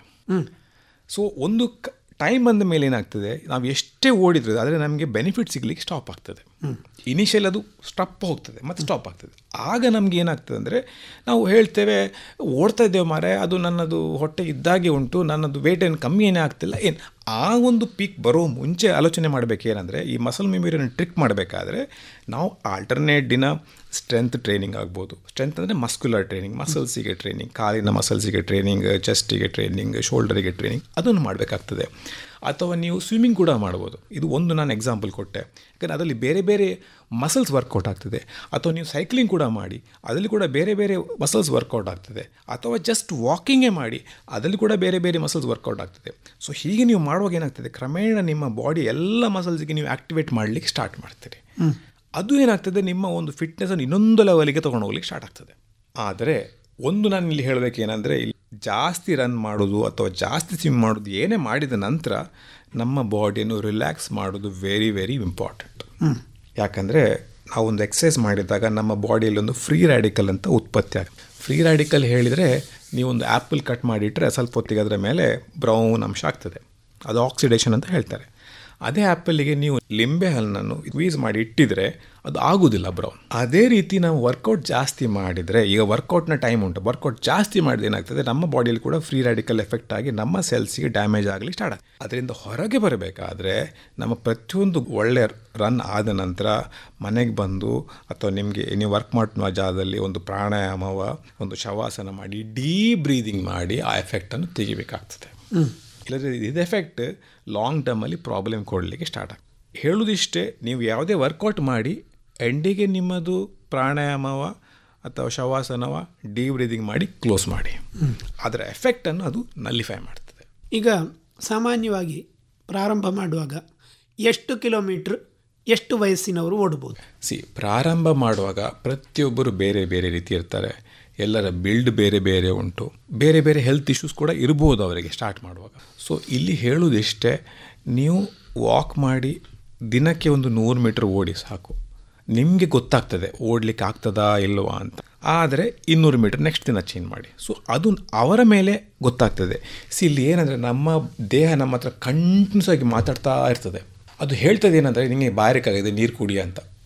ಸೊ ಒಂದು ಟೈಮ್ ಬಂದ ಮೇಲೆ ಏನಾಗ್ತದೆ, ನಾವು ಎಷ್ಟೇ ಓಡಿದ್ರೆ ಆದರೆ ನಮಗೆ ಬೆನಿಫಿಟ್ ಸಿಗಲಿಕ್ಕೆ ಸ್ಟಾಪ್ ಆಗ್ತದೆ. ಇನಿಷಿಯಲ್ ಅದು ಸ್ಟಾಪ್ ಹೋಗ್ತದೆ ಮತ್ತು ಸ್ಟಾಪ್ ಆಗ್ತದೆ. ಆಗ ನಮ್ಗೆ ಏನಾಗ್ತದೆ ಅಂದರೆ, ನಾವು ಹೇಳ್ತೇವೆ ಓಡ್ತಾ ಇದ್ದೇವೆ ಮಾರೆ, ಅದು ನನ್ನದು ಹೊಟ್ಟೆ ಇದ್ದಾಗೆ ಉಂಟು, ನನ್ನದು ವೇಟ್ ಏನು ಕಮ್ಮಿ ಏನೇ ಆಗ್ತಿಲ್ಲ. ಆ ಒಂದು ಪೀಕ್ ಬರೋ ಮುಂಚೆ ಆಲೋಚನೆ ಮಾಡಬೇಕೇನೆಂದರೆ, ಈ ಮಸಲ್ ಮೆಮೊರಿಯನ್ನು ಟ್ರಿಕ್ ಮಾಡಬೇಕಾದ್ರೆ ನಾವು ಆಲ್ಟರ್ನೇಟ್ ದಿನ ಸ್ಟ್ರೆಂತ್ ಟ್ರೈನಿಂಗ್ ಆಗ್ಬೋದು. ಸ್ಟ್ರೆಂತ್ ಅಂದರೆ ಮಸ್ಕ್ಯುಲರ್ ಟ್ರೈನಿಂಗ್, ಮಸಲ್ಸಿಗೆ ಟ್ರೈನಿಂಗ್, ಕಾಲಿನ ಮಸಲ್ಸಿಗೆ ಟ್ರೈನಿಂಗ್, ಚೆಸ್ಟಿಗೆ ಟ್ರೈನಿಂಗ್, ಶೋಲ್ಡರಿಗೆ ಟ್ರೈನಿಂಗ್, ಅದನ್ನು ಮಾಡಬೇಕಾಗ್ತದೆ. ಅಥವಾ ನೀವು ಸ್ವಿಮ್ಮಿಂಗ್ ಕೂಡ ಮಾಡ್ಬೋದು. ಇದು ಒಂದು ನಾನು ಎಕ್ಸಾಂಪಲ್ ಕೊಟ್ಟೆ, ಯಾಕಂದರೆ ಅದರಲ್ಲಿ ಬೇರೆ ಬೇರೆ ಮಸಲ್ಸ್ ವರ್ಕೌಟ್ ಆಗ್ತದೆ. ಅಥವಾ ನೀವು ಸೈಕ್ಲಿಂಗ್ ಕೂಡ ಮಾಡಿ, ಅದರಲ್ಲಿ ಕೂಡ ಬೇರೆ ಬೇರೆ ಮಸಲ್ಸ್ ವರ್ಕೌಟ್ ಆಗ್ತದೆ. ಅಥವಾ ಜಸ್ಟ್ ವಾಕಿಂಗೇ ಮಾಡಿ, ಅದರಲ್ಲಿ ಕೂಡ ಬೇರೆ ಬೇರೆ ಮಸಲ್ಸ್ ವರ್ಕೌಟ್ ಆಗ್ತದೆ. ಸೊ ಹೀಗೆ ನೀವು ಮಾಡುವಾಗ ಏನಾಗ್ತದೆ, ಕ್ರಮೇಣ ನಿಮ್ಮ ಬಾಡಿ ಎಲ್ಲ ಮಸಲ್ಸ್ಗೆ ನೀವು ಆ್ಯಕ್ಟಿವೇಟ್ ಮಾಡಲಿಕ್ಕೆ ಸ್ಟಾರ್ಟ್ ಮಾಡ್ತೀರಿ. ಅದು ಏನಾಗ್ತದೆ, ನಿಮ್ಮ ಒಂದು ಫಿಟ್ನೆಸ್ಸನ್ನು ಇನ್ನೊಂದು ಲೆವೆಲಿಗೆ ತೊಗೊಂಡು ಹೋಗ್ಲಿಕ್ಕೆ ಸ್ಟಾರ್ಟ್ ಆಗ್ತದೆ. ಆದರೆ ಒಂದು ನಾನು ಇಲ್ಲಿ ಹೇಳಬೇಕೇನೆಂದರೆ, ಇಲ್ಲಿ ಜಾಸ್ತಿ ರನ್ ಮಾಡೋದು ಅಥವಾ ಜಾಸ್ತಿ ಸ್ವಿಮ್ ಮಾಡೋದು ಏನೇ ಮಾಡಿದ ನಂತರ ನಮ್ಮ ಬಾಡಿಯನ್ನು ರಿಲ್ಯಾಕ್ಸ್ ಮಾಡೋದು ವೆರಿ ವೆರಿ ಇಂಪಾರ್ಟೆಂಟ್. ಯಾಕಂದರೆ ನಾವೊಂದು ಎಕ್ಸಸೈಸ್ ಮಾಡಿದಾಗ ನಮ್ಮ ಬಾಡಿಯಲ್ಲಿ ಒಂದು ಫ್ರೀ ರ್ಯಾಡಿಕಲ್ ಅಂತ ಉತ್ಪತ್ತಿ ಆಗುತ್ತೆ. ಫ್ರೀ ರ್ಯಾಡಿಕಲ್ ಹೇಳಿದರೆ, ನೀವೊಂದು ಆ್ಯಪಲ್ ಕಟ್ ಮಾಡಿಟ್ಟರೆ ಸ್ವಲ್ಪ ಹೊತ್ತಿಗೆ ಅದರ ಮೇಲೆ ಬ್ರೌನ್ ಅಂಶ ಆಗ್ತದೆ, ಅದು ಆಕ್ಸಿಡೇಷನ್ ಅಂತ ಹೇಳ್ತಾರೆ. ಅದೇ ಆ್ಯಪಲ್ಲಿಗೆ ನೀವು ಲಿಂಬೆ ಹಣ್ಣನ್ನು ಸ್ಕ್ವೀಸ್ ಮಾಡಿ ಇಟ್ಟಿದ್ರೆ ಅದು ಆಗೋದಿಲ್ಲ ಬ್ರೌನ್. ಅದೇ ರೀತಿ ನಾವು ವರ್ಕೌಟ್ ಜಾಸ್ತಿ ಮಾಡಿದರೆ, ಈಗ ವರ್ಕೌಟ್ನ ಟೈಮ್ ಉಂಟು, ವರ್ಕೌಟ್ ಜಾಸ್ತಿ ಮಾಡಿದ್ರೆ ಏನಾಗ್ತದೆ, ನಮ್ಮ ಬಾಡಿಯಲ್ಲಿ ಕೂಡ ಫ್ರೀ ರ್ಯಾಡಿಕಲ್ ಎಫೆಕ್ಟ್ ಆಗಿ ನಮ್ಮ ಸೆಲ್ಸಿಗೆ ಡ್ಯಾಮೇಜ್ ಆಗಲಿ ಸ್ಟಾರ್ಟ್ ಆಗುತ್ತೆ. ಅದರಿಂದ ಹೊರಗೆ ಬರಬೇಕಾದ್ರೆ ನಮ್ಮ ಪ್ರತಿಯೊಂದು ಒಳ್ಳೆ ರನ್ ಆದ ನಂತರ ಮನೆಗೆ ಬಂದು ಅಥವಾ ನಿಮಗೆ ನೀವು ವರ್ಕ್ ಮಾಡುವ ಜಾಗದಲ್ಲಿ ಒಂದು ಪ್ರಾಣಾಯಾಮವ, ಒಂದು ಶವಾಸನ ಮಾಡಿ ಡೀಪ್ ಬ್ರೀದಿಂಗ್ ಮಾಡಿ ಆ ಎಫೆಕ್ಟನ್ನು ತೆಗಿಬೇಕಾಗ್ತದೆ. ಇಲ್ಲದ್ರೆ ಇದು ಎಫೆಕ್ಟ್ ಲಾಂಗ್ ಟರ್ಮಲ್ಲಿ ಪ್ರಾಬ್ಲಮ್ ಕೊಡಲಿಕ್ಕೆ ಸ್ಟಾರ್ಟ್ ಆಗ್ತದೆ. ಹೇಳೋದಿಷ್ಟೇ, ನೀವು ಯಾವುದೇ ವರ್ಕೌಟ್ ಮಾಡಿ ಎಂಡಿಗೆ ನಿಮ್ಮದು ಪ್ರಾಣಾಯಾಮವ ಅಥವಾ ಶವಾಸನವ ಡೀಪ್ ಬ್ರೀದಿಂಗ್ ಮಾಡಿ ಕ್ಲೋಸ್ ಮಾಡಿ, ಅದರ ಎಫೆಕ್ಟನ್ನು ಅದು ನಲ್ಲಿಫೈ ಮಾಡ್ತದೆ. ಈಗ ಸಾಮಾನ್ಯವಾಗಿ ಪ್ರಾರಂಭ ಮಾಡುವಾಗ ಎಷ್ಟು ಕಿಲೋಮೀಟ್ರ್ ಎಷ್ಟು ವಯಸ್ಸಿನವರು ಓಡ್ಬೋದು? ಪ್ರಾರಂಭ ಮಾಡುವಾಗ ಪ್ರತಿಯೊಬ್ಬರು ಬೇರೆ ಬೇರೆ ರೀತಿ ಇರ್ತಾರೆ. ಎಲ್ಲರ ಬಿಲ್ಡ್ ಬೇರೆ ಬೇರೆ ಉಂಟು, ಬೇರೆ ಬೇರೆ ಹೆಲ್ತ್ ಇಶ್ಯೂಸ್ ಕೂಡ ಇರ್ಬೋದು ಅವರಿಗೆ ಸ್ಟಾರ್ಟ್ ಮಾಡುವಾಗ. ಸೊ ಇಲ್ಲಿ ಹೇಳೋದಿಷ್ಟೇ, ನೀವು ವಾಕ್ ಮಾಡಿ ದಿನಕ್ಕೆ ಒಂದು 100 ಮೀಟರ್ ಓಡಿ ಸಾಕು. ನಿಮಗೆ ಗೊತ್ತಾಗ್ತದೆ ಓಡಲಿಕ್ಕೆ ಆಗ್ತದಾ ಇಲ್ವಾ ಅಂತ. ಆದರೆ 200 ಮೀಟರ್ ನೆಕ್ಸ್ಟ್ ದಿನ ಚೇಂಜ್ ಮಾಡಿ. ಸೊ ಅದು ಅವರ ಮೇಲೆ ಗೊತ್ತಾಗ್ತದೆ. ಇಲ್ಲಿ ಏನಂದರೆ, ನಮ್ಮ ದೇಹ ನಮ್ಮ ಹತ್ರ ಕಂಟಿನ್ಯೂಸ್ ಆಗಿ ಮಾತಾಡ್ತಾ ಇರ್ತದೆ. ಅದು ಹೇಳ್ತದೆ ಏನಂದರೆ, ನಿಮಗೆ ಬಾಯಾರಿಕೆ ಆಗಿದೆ, ನೀರು ಕುಡಿಯ ಅಂತ.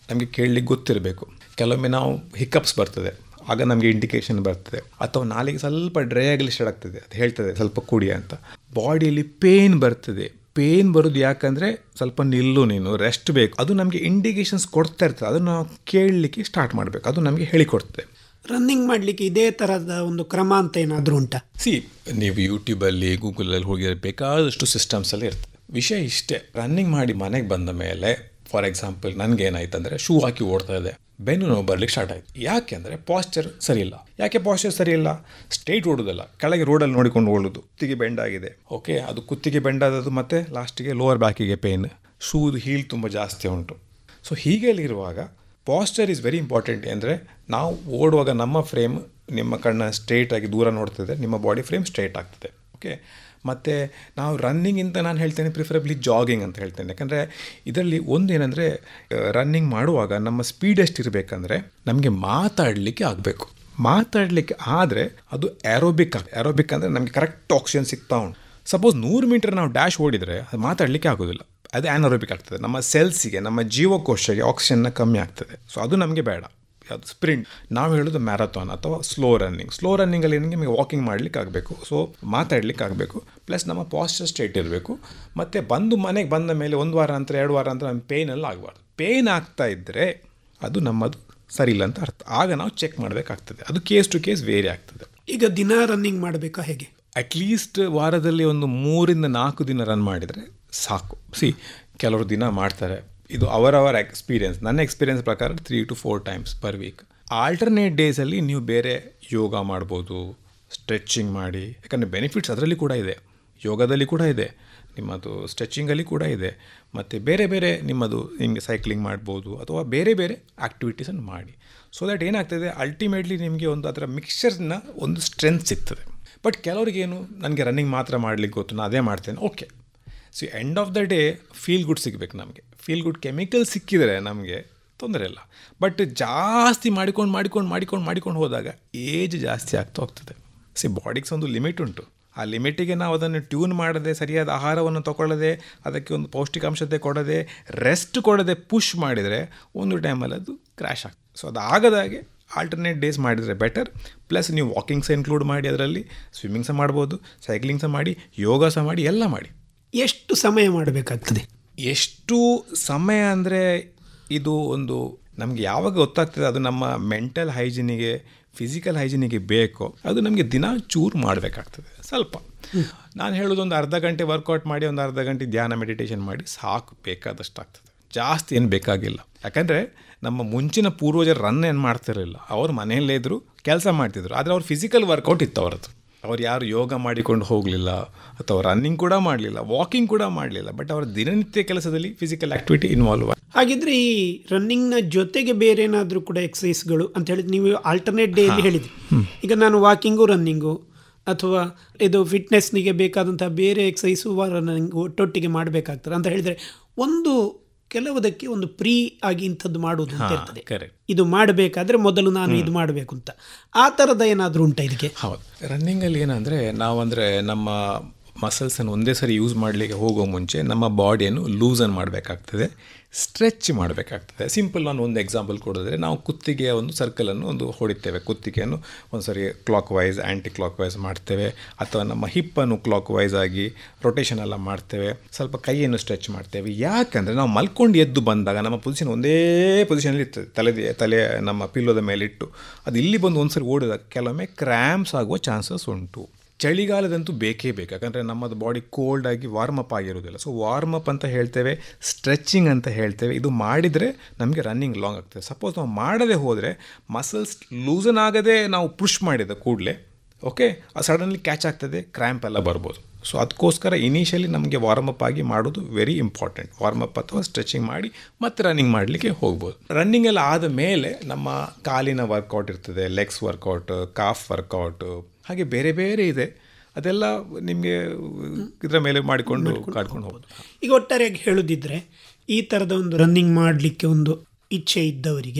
ನಮಗೆ ಕೇಳಲಿಕ್ಕೆ ಗೊತ್ತಿರಬೇಕು. ಕೆಲವೊಮ್ಮೆ ನಾವು ಹಿಕ್ಕಪ್ಸ್ ಬರ್ತದೆ, ಆಗ ನಮಗೆ ಇಂಡಿಕೇಶನ್ ಬರ್ತದೆ. ಅಥವಾ ನಾಲಿಗೆ ಸ್ವಲ್ಪ ಡ್ರೈ ಆಗಲಿ ಸ್ಟಾರ್ಟ್ ಆಗ್ತದೆ, ಅದು ಹೇಳ್ತದೆ ಸ್ವಲ್ಪ ಕುಡಿ ಅಂತ. ಬಾಡಿಯಲ್ಲಿ ಪೇನ್ ಬರ್ತದೆ. ಪೇನ್ ಬರೋದು ಯಾಕಂದರೆ ಸ್ವಲ್ಪ ನಿಲ್ಲು, ನೀನು ರೆಸ್ಟ್ ಬೇಕು, ಅದು ನಮಗೆ ಇಂಡಿಕೇಶನ್ಸ್ ಕೊಡ್ತಾ ಇರ್ತದೆ. ಅದನ್ನು ನಾವು ಕೇಳಲಿಕ್ಕೆ ಸ್ಟಾರ್ಟ್ ಮಾಡಬೇಕು, ಅದು ನಮಗೆ ಹೇಳಿಕೊಡ್ತದೆ. ರನ್ನಿಂಗ್ ಮಾಡಲಿಕ್ಕೆ ಇದೇ ಥರದ ಒಂದು ಕ್ರಮ ಅಂತ ಏನಾದರೂ ಉಂಟಾ? ನೀವು ಯೂಟ್ಯೂಬಲ್ಲಿ ಗೂಗಲಲ್ಲಿ ಹೋಗಿದ್ರೆ ಬೇಕಾದಷ್ಟು ಸಿಸ್ಟಮ್ಸಲ್ಲಿ ಇರ್ತದೆ. ವಿಷಯ ಇಷ್ಟೇ, ರನ್ನಿಂಗ್ ಮಾಡಿ ಮನೆಗೆ ಬಂದ ಮೇಲೆ ಫಾರ್ ಎಕ್ಸಾಂಪಲ್ ನನಗೇನಾಯ್ತು ಅಂದರೆ ಶೂ ಹಾಕಿ ಓಡ್ತಾ ಇದೆ, ಬೆನ್ನು ನೋವು ಬರಲಿಕ್ಕೆ ಸ್ಟಾರ್ಟ್ ಆಯಿತು. ಯಾಕೆ ಅಂದರೆ ಪಾಶ್ಚರ್ ಸರಿ ಇಲ್ಲ. ಯಾಕೆ ಪಾಶ್ಚರ್ ಸರಿ ಇಲ್ಲ? ಸ್ಟ್ರೈಟ್ ಓಡೋದಲ್ಲ, ಕೆಳಗೆ ರೋಡಲ್ಲಿ ನೋಡಿಕೊಂಡು ಓಡೋದು. ಕುತ್ತಿಗೆ ಬೆಂಡ್ ಆಗಿದೆ, ಓಕೆ, ಅದು ಕುತ್ತಿಗೆ ಬೆಂಡ್ ಆದದ್ದು ಮತ್ತು ಲಾಸ್ಟಿಗೆ ಲೋವರ್ ಬ್ಯಾಕಿಗೆ ಪೇನ್, ಶೂದು ಹೀಲ್ ತುಂಬ ಜಾಸ್ತಿ ಉಂಟು. ಸೊ ಹೀಗೆಲ್ಲಿರುವಾಗ ಪಾಶ್ಚರ್ ಈಸ್ ವೆರಿ ಇಂಪಾರ್ಟೆಂಟ್. ಅಂದರೆ ನಾವು ಓಡುವಾಗ ನಮ್ಮ ಫ್ರೇಮ್, ನಿಮ್ಮ ಕಣ್ಣ ಸ್ಟ್ರೈಟಾಗಿ ದೂರ ನೋಡ್ತಿದೆ, ನಿಮ್ಮ ಬಾಡಿ ಫ್ರೇಮ್ ಸ್ಟ್ರೈಟ್ ಆಗ್ತದೆ, ಓಕೆ. ಮತ್ತು ನಾವು ರನ್ನಿಂಗಿಂತ ನಾನು ಹೇಳ್ತೇನೆ ಪ್ರಿಫರಬ್ಲಿ ಜಾಗಿಂಗ್ ಅಂತ ಹೇಳ್ತೇನೆ. ಯಾಕಂದರೆ ಇದರಲ್ಲಿ ಒಂದೇನೆಂದರೆ ರನ್ನಿಂಗ್ ಮಾಡುವಾಗ ನಮ್ಮ ಸ್ಪೀಡ್ ಎಷ್ಟಿರಬೇಕಂದ್ರೆ ನಮಗೆ ಮಾತಾಡಲಿಕ್ಕೆ ಆಗಬೇಕು. ಮಾತಾಡಲಿಕ್ಕೆ ಆದರೆ ಅದು ಆ್ಯರೋಬಿಕ್ ಅಂದರೆ ನಮಗೆ ಕರೆಕ್ಟ್ ಆಕ್ಸಿಜನ್ ಸಿಗ್ತಾ ಉಂಟು. ಸಪೋಸ್ 100 ಮೀಟರ್ ನಾವು ಡ್ಯಾಶ್ ಓಡಿದರೆ ಅದು ಮಾತಾಡಲಿಕ್ಕೆ ಆಗೋದಿಲ್ಲ, ಅದು ಆ್ಯನರೋಬಿಕ್ ಆಗ್ತದೆ. ನಮ್ಮ ಸೆಲ್ಸಿಗೆ, ನಮ್ಮ ಜೀವಕೋಶಕ್ಕೆ ಆಕ್ಸಿಜನ್ನ ಕಮ್ಮಿ ಆಗ್ತದೆ. ಸೊ ಅದು ನಮಗೆ ಬೇಡ. ಅದು ಸ್ಪ್ರಿಂಟ್, ನಾವು ಹೇಳೋದು ಮ್ಯಾರಥಾನ್ ಅಥವಾ ಸ್ಲೋ ರನ್ನಿಂಗಲ್ಲಿ ನಿಮಗೆ ವಾಕಿಂಗ್ ಮಾಡಲಿಕ್ಕೆ ಆಗಬೇಕು, ಸೊ ಮಾತಾಡಲಿಕ್ಕೆ ಆಗಬೇಕು, ಪ್ಲಸ್ ನಮ್ಮ ಪಾಶ್ಚರ್ ಸ್ಟ್ರೇಟ್ ಇರಬೇಕು. ಮತ್ತು ಮನೆಗೆ ಬಂದ ಮೇಲೆ 1 ವಾರ ಅಂತ 2 ವಾರ ಅಂತ ನಮ್ಮ ಪೇಯ್ನೆಲ್ಲ ಆಗಬಾರ್ದು. ಪೇಯ್ನ್ ಆಗ್ತಾ ಇದ್ದರೆ ಅದು ನಮ್ಮದು ಸರಿ ಇಲ್ಲ ಅಂತ ಅರ್ಥ. ಆಗ ನಾವು ಚೆಕ್ ಮಾಡಬೇಕಾಗ್ತದೆ. ಅದು ಕೇಸ್ ಟು ಕೇಸ್ ವೇರಿ ಆಗ್ತದೆ. ಈಗ ದಿನ ರನ್ನಿಂಗ್ ಮಾಡಬೇಕಾ ಹೇಗೆ? ಅಟ್ಲೀಸ್ಟ್ ವಾರದಲ್ಲಿ ಒಂದು 3 ರಿಂದ 4 ದಿನ ರನ್ ಮಾಡಿದರೆ ಸಾಕು. ಕೆಲವರು ದಿನ ಮಾಡ್ತಾರೆ, ಇದು ಅವರವರ ಎಕ್ಸ್ಪೀರಿಯನ್ಸ್. ನನ್ನ ಎಕ್ಸ್ಪೀರಿಯನ್ಸ್ ಪ್ರಕಾರ 3 to 4 times per week. Alternate ಡೇಸಲ್ಲಿ ನೀವು ಬೇರೆ ಯೋಗ ಮಾಡ್ಬೋದು, ಸ್ಟ್ರೆಚಿಂಗ್ ಮಾಡಿ. ಯಾಕಂದರೆ ಬೆನಿಫಿಟ್ಸ್ ಅದರಲ್ಲಿ ಕೂಡ ಇದೆ, ಯೋಗದಲ್ಲಿ ಕೂಡ ಇದೆ, ನಿಮ್ಮದು ಸ್ಟ್ರೆಚಿಂಗಲ್ಲಿ ಕೂಡ ಇದೆ. ಮತ್ತು ಬೇರೆ ಬೇರೆ ನಿಮ್ಮದು ನಿಮಗೆ ಸೈಕ್ಲಿಂಗ್ ಮಾಡ್ಬೋದು ಅಥವಾ ಬೇರೆ ಬೇರೆ ಆ್ಯಕ್ಟಿವಿಟೀಸನ್ನು ಮಾಡಿ. ಸೊ ದ್ಯಾಟ್ ಏನಾಗ್ತದೆ, ಅಲ್ಟಿಮೇಟ್ಲಿ ನಿಮಗೆ ಒಂದು ಅದರ ಮಿಕ್ಸ್ಚರ್ನ ಒಂದು ಸ್ಟ್ರೆಂತ್ ಸಿಗ್ತದೆ. ಬಟ್ ಕೆಲವ್ರಿಗೇನು, ನನಗೆ ರನ್ನಿಂಗ್ ಮಾತ್ರ ಮಾಡಲಿಕ್ಕೆ ಗೊತ್ತು, ನಾನು ಅದೇ ಮಾಡ್ತೇನೆ, okay. So end of the day feel good ಸಿಗಬೇಕು ನಮಗೆ. ಫೀಲ್ ಗುಡ್ ಕೆಮಿಕಲ್ ಸಿಕ್ಕಿದರೆ ನಮಗೆ ತೊಂದರೆ ಇಲ್ಲ. ಬಟ್ ಜಾಸ್ತಿ ಮಾಡಿಕೊಂಡು ಹೋದಾಗ ಏಜ್ ಜಾಸ್ತಿ ಆಗ್ತಾ ಹೋಗ್ತದೆ. ಬಾಡಿಗೆ ಒಂದು ಲಿಮಿಟ್ ಉಂಟು. ಆ ಲಿಮಿಟಿಗೆ ನಾವು ಅದನ್ನು ಟ್ಯೂನ್ ಮಾಡದೆ, ಸರಿಯಾದ ಆಹಾರವನ್ನು ತಗೊಳ್ಳದೆ, ಅದಕ್ಕೆ ಒಂದು ಪೌಷ್ಟಿಕಾಂಶತೆ ಕೊಡದೆ, ರೆಸ್ಟ್ ಕೊಡದೆ ಪುಷ್ ಮಾಡಿದರೆ ಒಂದು ಟೈಮಲ್ಲಿ ಅದು ಕ್ರ್ಯಾಶ್ ಆಗ್ತದೆ. ಸೊ ಅದು ಆಗದಾಗೆ ಆಲ್ಟರ್ನೇಟ್ ಡೇಸ್ ಮಾಡಿದರೆ ಬೆಟರ್. ಪ್ಲಸ್ ನೀವು ವಾಕಿಂಗ್ ಸಹ ಇನ್ಕ್ಲೂಡ್ ಮಾಡಿ, ಅದರಲ್ಲಿ ಸ್ವಿಮ್ಮಿಂಗ್ ಸಹ ಮಾಡ್ಬೋದು, ಸೈಕ್ಲಿಂಗ್ ಸಹ ಮಾಡಿ, ಯೋಗ ಸಹ ಮಾಡಿ, ಎಲ್ಲ ಮಾಡಿ. ಎಷ್ಟು ಸಮಯ ಮಾಡಬೇಕಾಗ್ತದೆ? ಎಷ್ಟು ಸಮಯ ಅಂದರೆ ಇದು ಒಂದು ನಮಗೆ ಯಾವಾಗ ಗೊತ್ತಾಗ್ತದೆ ಅದು ನಮ್ಮ ಮೆಂಟಲ್ ಹೈಜಿನಿಗೆ, ಫಿಸಿಕಲ್ ಹೈಜಿನಿಗೆ ಬೇಕೋ ಅದು ನಮಗೆ ದಿನ ಚೂರು ಮಾಡಬೇಕಾಗ್ತದೆ. ಸ್ವಲ್ಪ ನಾನು ಹೇಳೋದು ಒಂದು ಅರ್ಧ ಗಂಟೆ ವರ್ಕೌಟ್ ಮಾಡಿ, ಒಂದು ಅರ್ಧ ಗಂಟೆ ಧ್ಯಾನ ಮೆಡಿಟೇಷನ್ ಮಾಡಿ ಸಾಕು, ಬೇಕಾದಷ್ಟು ಆಗ್ತದೆ. ಜಾಸ್ತಿ ಏನು ಬೇಕಾಗಿಲ್ಲ. ಯಾಕಂದರೆ ನಮ್ಮ ಮುಂಚಿನ ಪೂರ್ವಜರು ರನ್ ಏನು ಮಾಡ್ತಿರಲಿಲ್ಲ, ಅವ್ರು ಮನೆಯಲ್ಲೇ ಇದ್ದರು, ಕೆಲಸ ಮಾಡ್ತಿದ್ರು, ಆದರೆ ಅವ್ರ ಫಿಸಿಕಲ್ ವರ್ಕೌಟ್ ಇತ್ತು ಅವರದ್ದು. ಅವ್ರು ಯಾರು ಯೋಗ ಮಾಡಿಕೊಂಡು ಹೋಗಲಿಲ್ಲ ಅಥವಾ ರನ್ನಿಂಗ್ ಕೂಡ ಮಾಡಲಿಲ್ಲ, ವಾಕಿಂಗ್ ಕೂಡ ಮಾಡಲಿಲ್ಲ, ಬಟ್ ಅವರ ದಿನನಿತ್ಯ ಕೆಲಸದಲ್ಲಿ ಫಿಸಿಕಲ್ ಆ್ಯಕ್ಟಿವಿಟಿ ಇನ್ವಾಲ್ವ್. ಹಾಗಿದ್ರೆ ಈ ರನ್ನಿಂಗ್ನ ಜೊತೆಗೆ ಬೇರೆ ಏನಾದರೂ ಕೂಡ ಎಕ್ಸಸೈಸ್ಗಳು ಅಂತ ಹೇಳಿದ್ರೆ ನೀವು ಆಲ್ಟರ್ನೇಟ್ ಡೇಯಲ್ಲಿ ಹೇಳಿದ್ರಿ. ಈಗ ನಾನು ವಾಕಿಂಗು, ರನ್ನಿಂಗು ಅಥವಾ ಇದು ಫಿಟ್ನೆಸ್ನಿಗೆ ಬೇಕಾದಂತಹ ಬೇರೆ ಎಕ್ಸಸೈಸು ರನ್ನಿಂಗ್ ಒಟ್ಟೊಟ್ಟಿಗೆ ಮಾಡಬೇಕಾಗ್ತದೆ ಅಂತ ಹೇಳಿದರೆ, ಒಂದು ಕೆಲವುದಕ್ಕೆ ಒಂದು ಪ್ರೀ ಆಗಿ ಇಂಥದ್ದು ಮಾಡುವುದು ಅಂತ ಇರ್ತದೆ. ಇದು ಮಾಡಬೇಕಾದ್ರೆ ಮೊದಲು ನಾನು ಇದು ಮಾಡಬೇಕು ಅಂತ, ಆ ಥರದ ಏನಾದರೂ ಉಂಟಾ ಇದಕ್ಕೆ? ಹೌದು, ರನ್ನಿಂಗಲ್ಲಿ ಏನಂದರೆ ನಾವಂದರೆ ನಮ್ಮ ಮಸಲ್ಸನ್ನು ಒಂದೇ ಸರಿ ಯೂಸ್ ಮಾಡಲಿಕ್ಕೆ ಹೋಗೋ ಮುಂಚೆ ನಮ್ಮ ಬಾಡಿಯನ್ನು ಲೂಸನ್ ಮಾಡಬೇಕಾಗ್ತದೆ, ಸ್ಟ್ರೆಚ್ ಮಾಡಬೇಕಾಗ್ತದೆ. ಸಿಂಪಲ್ ನಾನು ಒಂದು ಎಕ್ಸಾಂಪಲ್ ಕೊಡಿದ್ರೆ, ನಾವು ಕುತ್ತಿಗೆಯ ಒಂದು ಸರ್ಕಲನ್ನು ಒಂದು ಹೊಡಿತೇವೆ, ಕುತ್ತಿಗೆಯನ್ನು ಒಂದು ಸರಿ clockwise, anti clockwise ಮಾಡ್ತೇವೆ, ಅಥವಾ ನಮ್ಮ ಹಿಪ್ಪನ್ನು ಕ್ಲಾಕ್ ವೈಸ್ ಆಗಿ ರೊಟೇಷನ್ ಎಲ್ಲ ಮಾಡ್ತೇವೆ, ಸ್ವಲ್ಪ ಕೈಯನ್ನು ಸ್ಟ್ರೆಚ್ ಮಾಡ್ತೇವೆ. ಯಾಕಂದರೆ ನಾವು ಮಲ್ಕೊಂಡು ಎದ್ದು ಬಂದಾಗ ನಮ್ಮ ಪೊಸಿಷನ್ ಒಂದೇ ಪೊಸಿಷನಲ್ಲಿ ಇರ್ತದೆ, ತಲೆ ನಮ್ಮ ಪಿಲ್ಲೋದ ಮೇಲೆ ಇಟ್ಟು ಅದು ಇಲ್ಲಿ ಬಂದು ಒಂದು ಸರಿ ಓಡಿದಾಗ ಕೆಲವೊಮ್ಮೆ ಕ್ರ್ಯಾಂಪ್ಸ್ ಆಗುವ ಚಾನ್ಸಸ್ ಉಂಟು. ಚಳಿಗಾಲದಂತೂ ಬೇಕೇ ಬೇಕು, ಯಾಕಂದರೆ ನಮ್ಮದು ಬಾಡಿ ಕೋಲ್ಡ್ ಆಗಿ ವಾರ್ಮಪ್ ಆಗಿರೋದಿಲ್ಲ. ಸೊ ವಾರ್ಮಪ್ ಅಂತ ಹೇಳ್ತೇವೆ, ಸ್ಟ್ರೆಚಿಂಗ್ ಅಂತ ಹೇಳ್ತೇವೆ. ಇದು ಮಾಡಿದರೆ ನಮಗೆ ರನ್ನಿಂಗ್ ಲಾಂಗ್ ಆಗ್ತದೆ. ಸಪೋಸ್ ನಾವು ಮಾಡದೆ ಹೋದರೆ ಮಸಲ್ಸ್ ಲೂಸನ್ ಆಗದೆ ನಾವು ಪುಷ್ ಮಾಡಿದ ಕೂಡಲೇ ಓಕೆ ಸಡನ್ಲಿ ಕ್ಯಾಚ್ ಆಗ್ತದೆ, ಕ್ರ್ಯಾಂಪ್ ಎಲ್ಲ ಬರ್ಬೋದು. ಸೊ ಅದಕ್ಕೋಸ್ಕರ ಇನಿಷಿಯಲಿ ನಮಗೆ ವಾರ್ಮಪ್ ಆಗಿ ಮಾಡೋದು ವೆರಿ ಇಂಪಾರ್ಟೆಂಟ್. ವಾರ್ಮಪ್ ಅಥವಾ ಸ್ಟ್ರೆಚಿಂಗ್ ಮಾಡಿ ಮತ್ತೆ ರನ್ನಿಂಗ್ ಮಾಡಲಿಕ್ಕೆ ಹೋಗ್ಬೋದು. ರನ್ನಿಂಗ್ ಎಲ್ಲ ಆದ ಮೇಲೆ ನಮ್ಮ ಕಾಲಿನ ವರ್ಕೌಟ್ ಇರ್ತದೆ, ಲೆಗ್ಸ್ ವರ್ಕೌಟ್, ಕಾಫ್ ವರ್ಕೌಟ್, ಹಾಗೆ ಬೇರೆ ಬೇರೆ ಇದೆ. ಅದೆಲ್ಲ ನಿಮಗೆ ಇದರ ಮೇಲೆ ಮಾಡಿಕೊಂಡು ಕಾಡ್ಕೊಂಡು ಹೋಗ್ಬೋದು. ಈಗ ಒಟ್ಟಾರೆಯಾಗಿ ಹೇಳೋದಿದ್ರೆ, ಈ ಥರದ ಒಂದು ರನ್ನಿಂಗ್ ಮಾಡಲಿಕ್ಕೆ ಒಂದು ಇಚ್ಛೆ ಇದ್ದವರಿಗೆ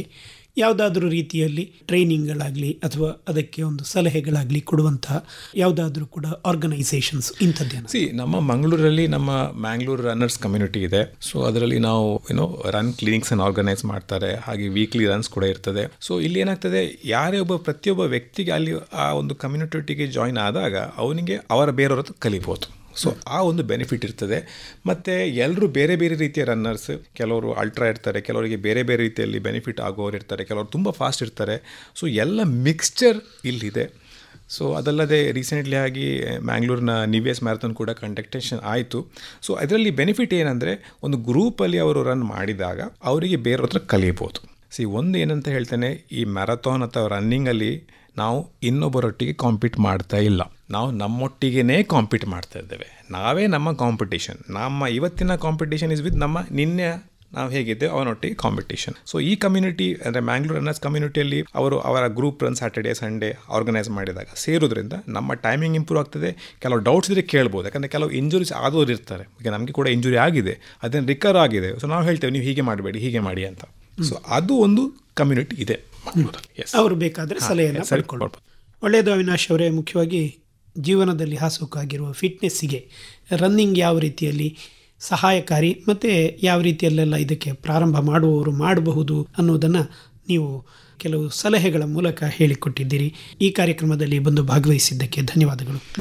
ಯಾವುದಾದ್ರೂ ರೀತಿಯಲ್ಲಿ ಟ್ರೈನಿಂಗ್ಗಳಾಗಲಿ ಅಥವಾ ಅದಕ್ಕೆ ಒಂದು ಸಲಹೆಗಳಾಗಲಿ ಕೊಡುವಂತಹ ಯಾವುದಾದ್ರೂ ಕೂಡ ಆರ್ಗನೈಸೇಷನ್ಸ್ ಇಂಥದ್ದೇನು? ನಮ್ಮ ಮಂಗಳೂರಲ್ಲಿ ನಮ್ಮ ಮ್ಯಾಂಗ್ಳೂರ್ ರನ್ನರ್ಸ್ ಕಮ್ಯುನಿಟಿ ಇದೆ. ಸೊ ಅದರಲ್ಲಿ ನಾವು ರನ್ ಕ್ಲಿನಿಕ್ಸ್ ಅನ್ನು ಆರ್ಗನೈಸ್ ಮಾಡ್ತಾರೆ, ಹಾಗೆ ವೀಕ್ಲಿ ರನ್ಸ್ ಕೂಡ ಇರ್ತದೆ. ಸೊ ಇಲ್ಲಿ ಏನಾಗ್ತದೆ, ಯಾರೇ ಪ್ರತಿಯೊಬ್ಬ ವ್ಯಕ್ತಿಗೆ ಅಲ್ಲಿ ಆ ಒಂದು ಕಮ್ಯುನಿಟಿಗೆ ಜಾಯಿನ್ ಆದಾಗ ಅವನಿಗೆ ಬೇರೆಯವ್ರ ಹತ್ರ ಕಲಿಬೋದು. ಸೊ ಆ ಒಂದು ಬೆನಿಫಿಟ್ ಇರ್ತದೆ. ಮತ್ತು ಎಲ್ಲರೂ ಬೇರೆ ಬೇರೆ ರೀತಿಯ ರನ್ನರ್ಸ್, ಕೆಲವರು ಅಲ್ಟ್ರಾ ಇರ್ತಾರೆ, ಕೆಲವರಿಗೆ ಬೇರೆ ಬೇರೆ ರೀತಿಯಲ್ಲಿ ಬೆನಿಫಿಟ್ ಆಗೋರು ಇರ್ತಾರೆ, ಕೆಲವರು ತುಂಬ ಫಾಸ್ಟ್ ಇರ್ತಾರೆ. ಸೊ ಎಲ್ಲ ಮಿಕ್ಸ್ಚರ್ ಇಲ್ಲಿದೆ. ಸೊ ಅದಲ್ಲದೆ ರೀಸೆಂಟ್ಲಿ ಆಗಿ ಮ್ಯಾಂಗ್ಳೂರಿನ ನಿವೇಸ್ ಮ್ಯಾರಥಾನ್ ಕೂಡ ಕಂಡಕ್ಟೇಷನ್ ಆಯಿತು. ಸೊ ಅದರಲ್ಲಿ ಬೆನಿಫಿಟ್ ಏನಂದರೆ, ಒಂದು ಗ್ರೂಪಲ್ಲಿ ಅವರು ರನ್ ಮಾಡಿದಾಗ ಅವರಿಗೆ ಬೇರೆಯವ್ರ ಹತ್ರ ಕಲಿಬೋದು. ಒಂದು ಏನಂತ ಹೇಳ್ತೇನೆ, ಈ ಮ್ಯಾರಥಾನ್ ಅಥವಾ ರನ್ನಿಂಗಲ್ಲಿ ನಾವು ಇನ್ನೊಬ್ಬರೊಟ್ಟಿಗೆ ಕಾಂಪೀಟ್ ಮಾಡ್ತಾ ಇಲ್ಲ, ನಾವು ನಮ್ಮೊಟ್ಟಿಗೆ ಕಾಂಪೀಟ್ ಮಾಡ್ತಾ ಇದ್ದೇವೆ. ನಾವೇ ನಮ್ಮ ಕಾಂಪಿಟೇಷನ್. ನಮ್ಮ ಇವತ್ತಿನ ಕಾಂಪಿಟೇಷನ್ ಇಸ್ ವಿತ್ ನಮ್ಮ ನಿನ್ನೆ ನಾವು ಹೇಗಿದ್ದೇವೆ ಅವನೊಟ್ಟಿಗೆ ಕಾಂಪಿಟೇಷನ್. ಸೊ ಈ ಕಮ್ಯುನಿಟಿ ಅಂದರೆ ಮ್ಯಾಂಗ್ಳೂರ್ ರನ್ನರ್ಸ್ ಕಮ್ಯುನಿಟಿಯಲ್ಲಿ ಅವರ group run Saturday Sunday organise ಮಾಡಿದಾಗ ಸೇರೋದ್ರಿಂದ ನಮ್ಮ ಟೈಮಿಂಗ್ ಇಂಪ್ರೂವ್ ಆಗ್ತದೆ. ಕೆಲವು ಡೌಟ್ಸ್ ಇದ್ರೆ ಕೇಳ್ಬೋದು, ಯಾಕಂದರೆ ಕೆಲವು ಇಂಜುರೀಸ್ ಆದವ್ರು ಇರ್ತಾರೆ. ಈಗ ನಮಗೆ ಕೂಡ ಇಂಜುರಿ ಆಗಿದೆ, ಅದನ್ನು ರಿಕವರ್ ಆಗಿದೆ. ಸೊ ನಾವು ಹೇಳ್ತೇವೆ ನೀವು ಹೀಗೆ ಮಾಡಬೇಡಿ, ಹೀಗೆ ಮಾಡಿ ಅಂತ. ಸೊ ಅದು ಒಂದು ಕಮ್ಯುನಿಟಿ ಇದೆ. ಅವರು ಬೇಕಾದರೆ ಸಲಹೆಯನ್ನು ಪಡ್ಕೊಳ್ಬೋದು. ಒಳ್ಳೆಯದು ಅವಿನಾಶ್ ಅವರೇ. ಮುಖ್ಯವಾಗಿ ಜೀವನದಲ್ಲಿ ಹಾಸುಕಾಗಿರುವ ಫಿಟ್ನೆಸ್ಸಿಗೆ ರನ್ನಿಂಗ್ ಯಾವ ರೀತಿಯಲ್ಲಿ ಸಹಾಯಕಾರಿ ಮತ್ತು ಯಾವ ರೀತಿಯಲ್ಲೆಲ್ಲ ಇದಕ್ಕೆ ಪ್ರಾರಂಭ ಮಾಡುವವರು ಮಾಡಬಹುದು ಅನ್ನೋದನ್ನು ನೀವು ಕೆಲವು ಸಲಹೆಗಳ ಮೂಲಕ ಹೇಳಿಕೊಟ್ಟಿದ್ದೀರಿ. ಈ ಕಾರ್ಯಕ್ರಮದಲ್ಲಿ ಬಂದು ಭಾಗವಹಿಸಿದ್ದಕ್ಕೆ ಧನ್ಯವಾದಗಳು.